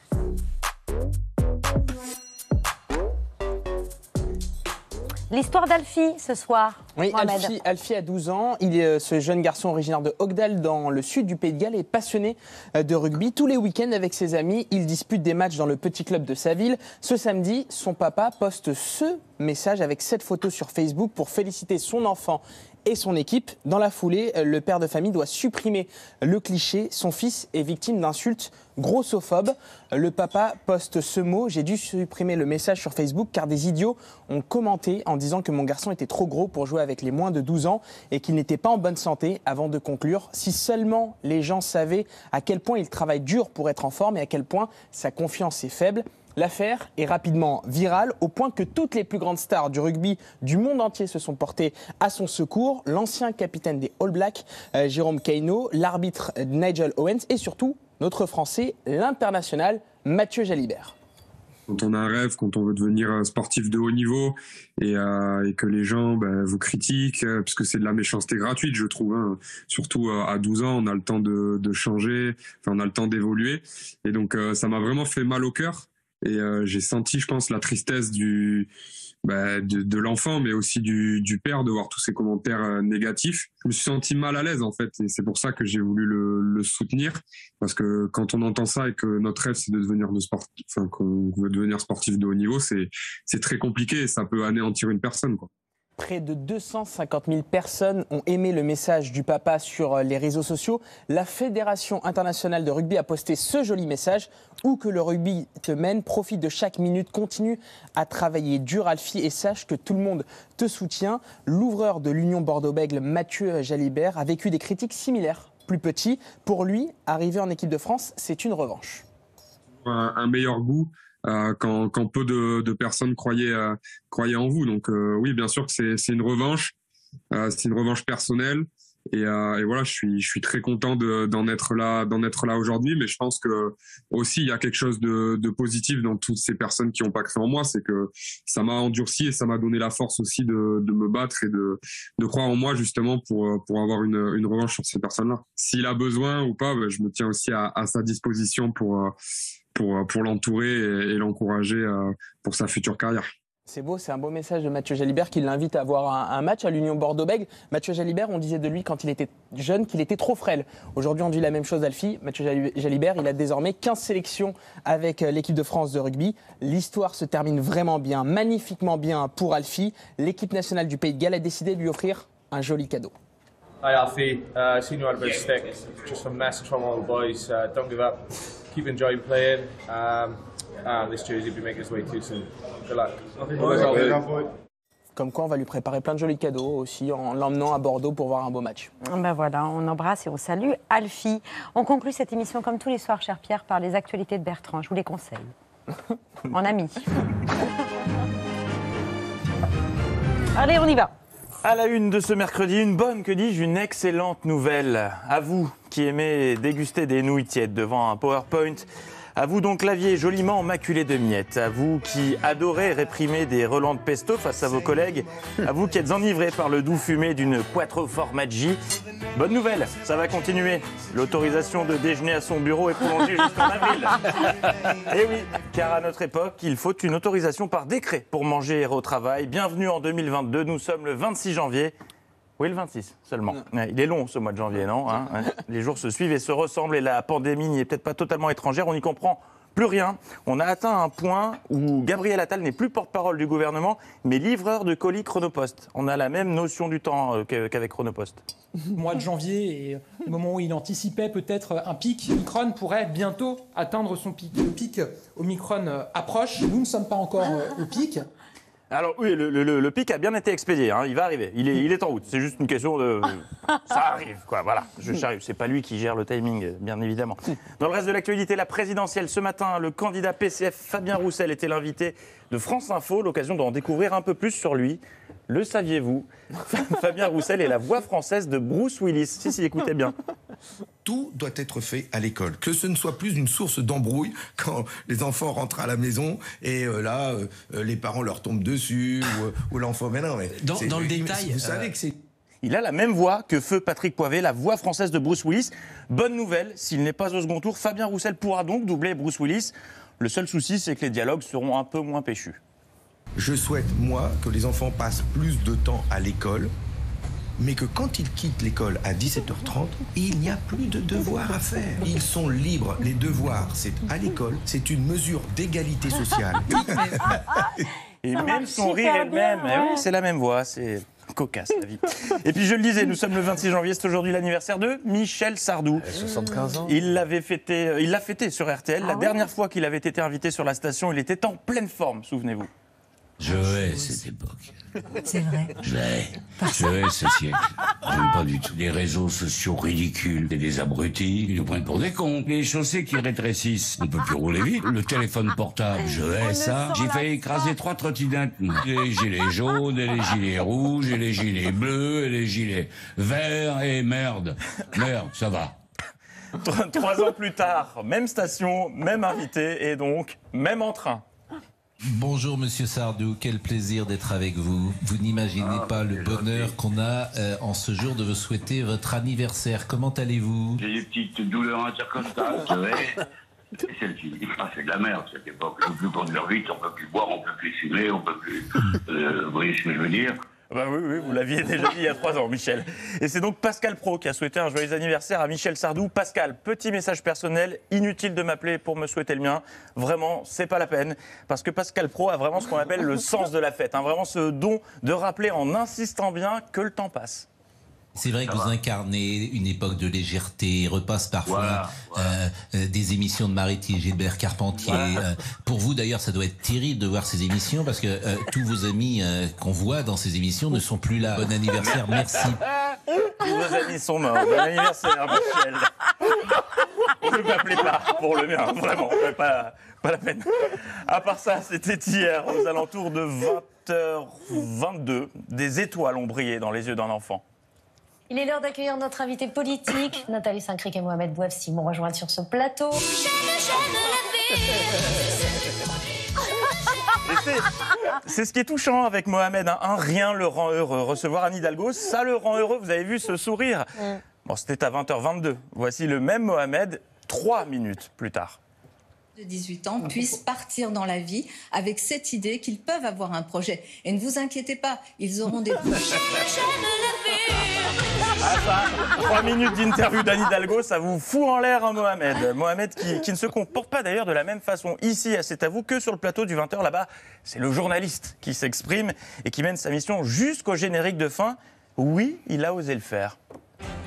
L'histoire d'Alfie ce soir. Oui, Alfie a 12 ans. Ce jeune garçon originaire de Hogdal, dans le sud du Pays de Galles, est passionné de rugby. Tous les week-ends, avec ses amis, il dispute des matchs dans le petit club de sa ville. Ce samedi, son papa poste ce message avec cette photo sur Facebook pour féliciter son enfant et son équipe. Dans la foulée, le père de famille doit supprimer le cliché. Son fils est victime d'insultes grossophobes. Le papa poste ce mot: j'ai dû supprimer le message sur Facebook car des idiots ont commenté en disant que mon garçon était trop gros pour jouer avec les moins de 12 ans et qu'il n'était pas en bonne santé, avant de conclure: si seulement les gens savaient à quel point il travaille dur pour être en forme et à quel point sa confiance est faible. L'affaire est rapidement virale, au point que toutes les plus grandes stars du rugby du monde entier se sont portées à son secours. L'ancien capitaine des All Blacks, Jérôme Kaino, l'arbitre Nigel Owens et surtout notre Français, l'international Mathieu Jalibert. Quand on a un rêve, quand on veut devenir sportif de haut niveau et que les gens vous critiquent, parce que c'est de la méchanceté gratuite, je trouve. Hein. Surtout à 12 ans, on a le temps de changer, on a le temps d'évoluer. Et donc ça m'a vraiment fait mal au cœur. Et j'ai senti, je pense, la tristesse de l'enfant, mais aussi du père, de voir tous ces commentaires négatifs. Je me suis senti mal à l'aise, en fait, et c'est pour ça que j'ai voulu le soutenir, parce que quand on entend ça et que notre rêve, c'est de devenir qu'on veut devenir sportif de haut niveau, c'est très compliqué et ça peut anéantir une personne, quoi. Près de 250 000 personnes ont aimé le message du papa sur les réseaux sociaux. La Fédération internationale de rugby a posté ce joli message: où que le rugby te mène, profite de chaque minute, continue à travailler dur, Alfie, et sache que tout le monde te soutient. L'ouvreur de l'Union Bordeaux-Bègles, Mathieu Jalibert, a vécu des critiques similaires. Plus petit, pour lui, arriver en équipe de France, c'est une revanche. Un meilleur goût. Quand peu de personnes croyaient en vous. Donc oui, bien sûr que c'est une revanche. C'est une revanche personnelle. Et voilà, je suis très content d'en être là aujourd'hui. Mais je pense que aussi il y a quelque chose de positif dans toutes ces personnes qui n'ont pas cru en moi. C'est que ça m'a endurci et ça m'a donné la force aussi de me battre et de croire en moi, justement, pour avoir une revanche sur ces personnes-là. S'il a besoin ou pas, je me tiens aussi à sa disposition pour l'entourer et l'encourager pour sa future carrière. C'est beau, c'est un beau message de Mathieu Jalibert qui l'invite à avoir un match à l'Union Bordeaux-Bègles. Mathieu Jalibert, on disait de lui quand il était jeune qu'il était trop frêle. Aujourd'hui, on dit la même chose d'Alfie. Mathieu Jalibert, il a désormais 15 sélections avec l'équipe de France de rugby. L'histoire se termine vraiment bien, magnifiquement bien pour Alfie. L'équipe nationale du Pays de Galles a décidé de lui offrir un joli cadeau. Hi Alfie, seen you had a bit of stick. Just a message from all the boys. Don't give up. Keep enjoying playing. this jersey will be making its way too soon. Good luck. Comme quoi, on va lui préparer plein de jolis cadeaux aussi en l'emmenant à Bordeaux pour voir un beau match. Ben voilà, on embrasse et on salue Alfie. On conclut cette émission comme tous les soirs, cher Pierre, par les actualités de Bertrand. Je vous les conseille. En ami. Allez, on y va. À la une de ce mercredi, une bonne, que dis-je, une excellente nouvelle. À vous qui aimez déguster des nouilles tièdes devant un PowerPoint, à vous donc clavier joliment maculé de miettes, à vous qui adorez réprimer des relents de pesto face à vos collègues, à vous qui êtes enivrés par le doux fumé d'une quattro formaggi. Bonne nouvelle, ça va continuer. L'autorisation de déjeuner à son bureau est prolongée jusqu'en avril. Et oui, car à notre époque, il faut une autorisation par décret pour manger au travail. Bienvenue en 2022, nous sommes le 26 janvier. Oui, le 26 seulement. Il est long ce mois de janvier, non hein. Les jours se suivent et se ressemblent et la pandémie n'y est peut-être pas totalement étrangère. On n'y comprend plus rien. On a atteint un point où Gabriel Attal n'est plus porte-parole du gouvernement, mais livreur de colis Chronopost. On a la même notion du temps qu'avec Chronopost. Mois de janvier et le moment où il anticipait peut-être un pic, Omicron pourrait bientôt atteindre son pic. Le pic Omicron approche. Nous ne sommes pas encore au pic. Alors oui, le pic a bien été expédié, hein, il va arriver, il est en route, c'est juste une question de... Ça arrive, quoi, voilà, je charrie, c'est pas lui qui gère le timing, bien évidemment. Dans le reste de l'actualité, la présidentielle, ce matin, le candidat PCF Fabien Roussel était l'invité de France Info, l'occasion d'en découvrir un peu plus sur lui. Le saviez-vous? Fabien Roussel est la voix française de Bruce Willis, si, écoutez bien. Tout doit être fait à l'école, que ce ne soit plus une source d'embrouille quand les enfants rentrent à la maison et là, les parents leur tombent dessus ou l'enfant... Mais non, mais dans le détail... Vous savez que c'est... Il a la même voix que feu Patrick Poivet, la voix française de Bruce Willis. Bonne nouvelle, s'il n'est pas au second tour, Fabien Roussel pourra donc doubler Bruce Willis. Le seul souci, c'est que les dialogues seront un peu moins péchus. Je souhaite, moi, que les enfants passent plus de temps à l'école, mais que quand ils quittent l'école à 17h30, il n'y a plus de devoirs à faire. Ils sont libres. Les devoirs, c'est à l'école. C'est une mesure d'égalité sociale. Et même son rire est le même. Eh oui, c'est la même voix, c'est cocasse la vie. Et puis je le disais, nous sommes le 26 janvier, c'est aujourd'hui l'anniversaire de Michel Sardou. 75 ans. Il l'a fêté sur RTL. La dernière fois qu'il avait été invité sur la station, il était en pleine forme, souvenez-vous. Je hais cette époque. C'est vrai. Je hais ce siècle. J'aime pas du tout. Des réseaux sociaux ridicules, des abrutis, ils nous prennent pour des cons. Les chaussées qui rétrécissent, on peut plus rouler vite. Le téléphone portable, je hais ça. J'ai failli écraser 3 trottinettes. Les gilets jaunes, et les gilets rouges, et les gilets bleus, et les gilets verts, et merde, ça va. 3 ans plus tard, même station, même invité, et donc, même en train. Bonjour Monsieur Sardou, quel plaisir d'être avec vous. Vous n'imaginez pas le bonheur qu'on a en ce jour de vous souhaiter votre anniversaire. Comment allez-vous? J'ai des petites douleurs intercostales, vous savez. Et celle-ci, c'est de la merde cette époque. On ne peut plus conduire vite, on ne peut plus boire, on ne peut plus fumer, on ne peut plus... vous voyez ce que je veux dire? Bah oui, vous l'aviez déjà dit il y a 3 ans, Michel. Et c'est donc Pascal Pro qui a souhaité un joyeux anniversaire à Michel Sardou. Pascal, petit message personnel, inutile de m'appeler pour me souhaiter le mien. Vraiment, c'est pas la peine. Parce que Pascal Pro a vraiment ce qu'on appelle le sens de la fête. Hein, vraiment ce don de rappeler en insistant bien que le temps passe. C'est vrai que vous incarnez une époque de légèreté, repasse parfois des émissions de Mariette et Gilbert Carpentier. Pour vous d'ailleurs, ça doit être terrible de voir ces émissions parce que tous vos amis qu'on voit dans ces émissions ne sont plus là. Bon anniversaire, merci. Tous vos amis sont morts. Bon anniversaire, Michel. Ne m'appelez pas pour le mien, vraiment, pas la peine. À part ça, c'était hier, aux alentours de 20h22, des étoiles ont brillé dans les yeux d'un enfant. Il est l'heure d'accueillir notre invité politique, Nathalie Saint-Cric et Mohamed Bouafsi m'ont rejoint sur ce plateau. C'est ce qui est touchant avec Mohamed, hein. Rien le rend heureux. Recevoir Anne Hidalgo, ça le rend heureux. Vous avez vu ce sourire? Bon, c'était à 20h22. Voici le même Mohamed 3 minutes plus tard. De 18 ans puissent partir dans la vie avec cette idée qu'ils peuvent avoir un projet. Et ne vous inquiétez pas, ils auront des... Ah ça, 3 minutes d'interview d'Anne Hidalgo, ça vous fout en l'air, hein, Mohamed. Mohamed qui ne se comporte pas d'ailleurs de la même façon ici à C'est à vous que sur le plateau du 20h là-bas. C'est le journaliste qui s'exprime et qui mène sa mission jusqu'au générique de fin. Oui, il a osé le faire.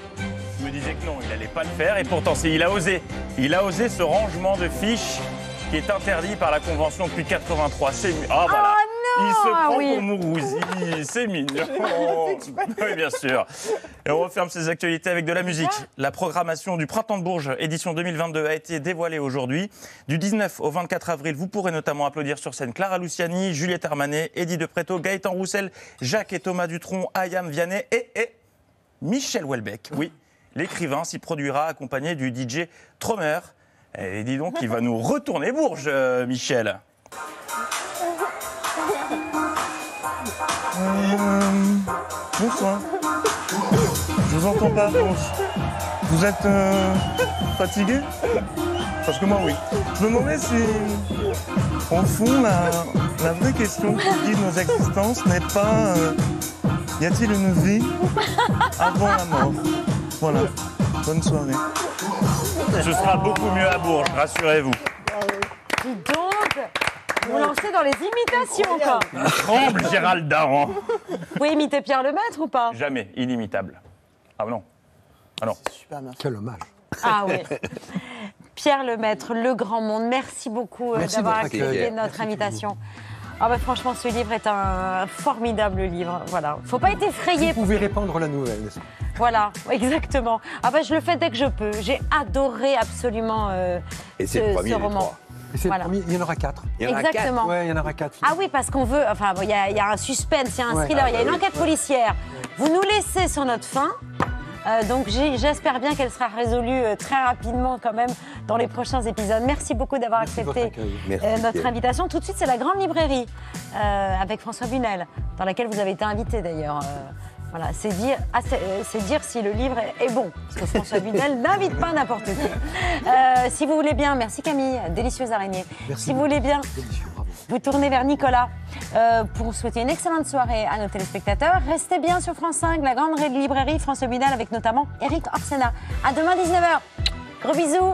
Je me disais que non, il n'allait pas le faire et pourtant il a osé. Il a osé ce rangement de fiches qui est interdit par la Convention depuis 83. Ah voilà. Il se prend pour Mourouzi, c'est mignon. Oui, bien sûr. Et on referme ces actualités avec de la musique. La programmation du Printemps de Bourges, édition 2022, a été dévoilée aujourd'hui. Du 19 au 24 avril, vous pourrez notamment applaudir sur scène Clara Luciani, Juliette Armanet, Eddie De Pretto, Gaëtan Roussel, Jacques et Thomas Dutronc, Ayam Vianney et Michel Houellebecq. Oui, l'écrivain s'y produira accompagné du DJ Tromer. Et dis donc, il va nous retourner Bourges, Michel. Bonsoir. Je vous entends pas. Vous êtes fatigué? Parce que moi, oui. Je me demandais si, au fond, la vraie question qui guide nos existences n'est pas y a-t-il une vie avant la mort? Voilà. Bonne soirée. Ce sera beaucoup mieux à Bourges, rassurez-vous. Dis donc, vous lancez dans les imitations, quoi. Il tremble, Gérald Daran. Vous pouvez imiter Pierre Lemaître ou pas? Jamais, inimitable. Ah non. Ah non. Super, merci. Quel hommage. Ah oui. Pierre Lemaître, Le Grand Monde, merci beaucoup d'avoir accepté notre invitation. Ah bah franchement, ce livre est un formidable livre. Voilà, faut pas être effrayé. Vous pouvez répandre la nouvelle, n'est-ce pas? Voilà, exactement. Ah bah je le fais dès que je peux. J'ai adoré absolument ce roman. Et c'est le premier, il y en aura 4. Exactement. Ouais, il y en aura 4. Ah oui, parce qu'on veut. Enfin, il y a un suspense, il y a un thriller, il y a une enquête policière. Vous nous laissez sur notre fin. Donc j'espère bien qu'elle sera résolue très rapidement quand même dans les prochains épisodes. Merci beaucoup d'avoir accepté notre invitation. Tout de suite, c'est la Grande Librairie avec François Bunel, dans laquelle vous avez été invité d'ailleurs. Voilà, c'est dire si le livre est bon, parce que François Bunel n'invite pas n'importe qui. Si vous voulez bien, merci Camille, délicieuse araignée. Merci. Si vous voulez bien, vous tournez vers Nicolas pour souhaiter une excellente soirée à nos téléspectateurs. Restez bien sur France 5, la Grande Librairie, François Bunel avec notamment Eric Orsena. À demain 19h. Gros bisous.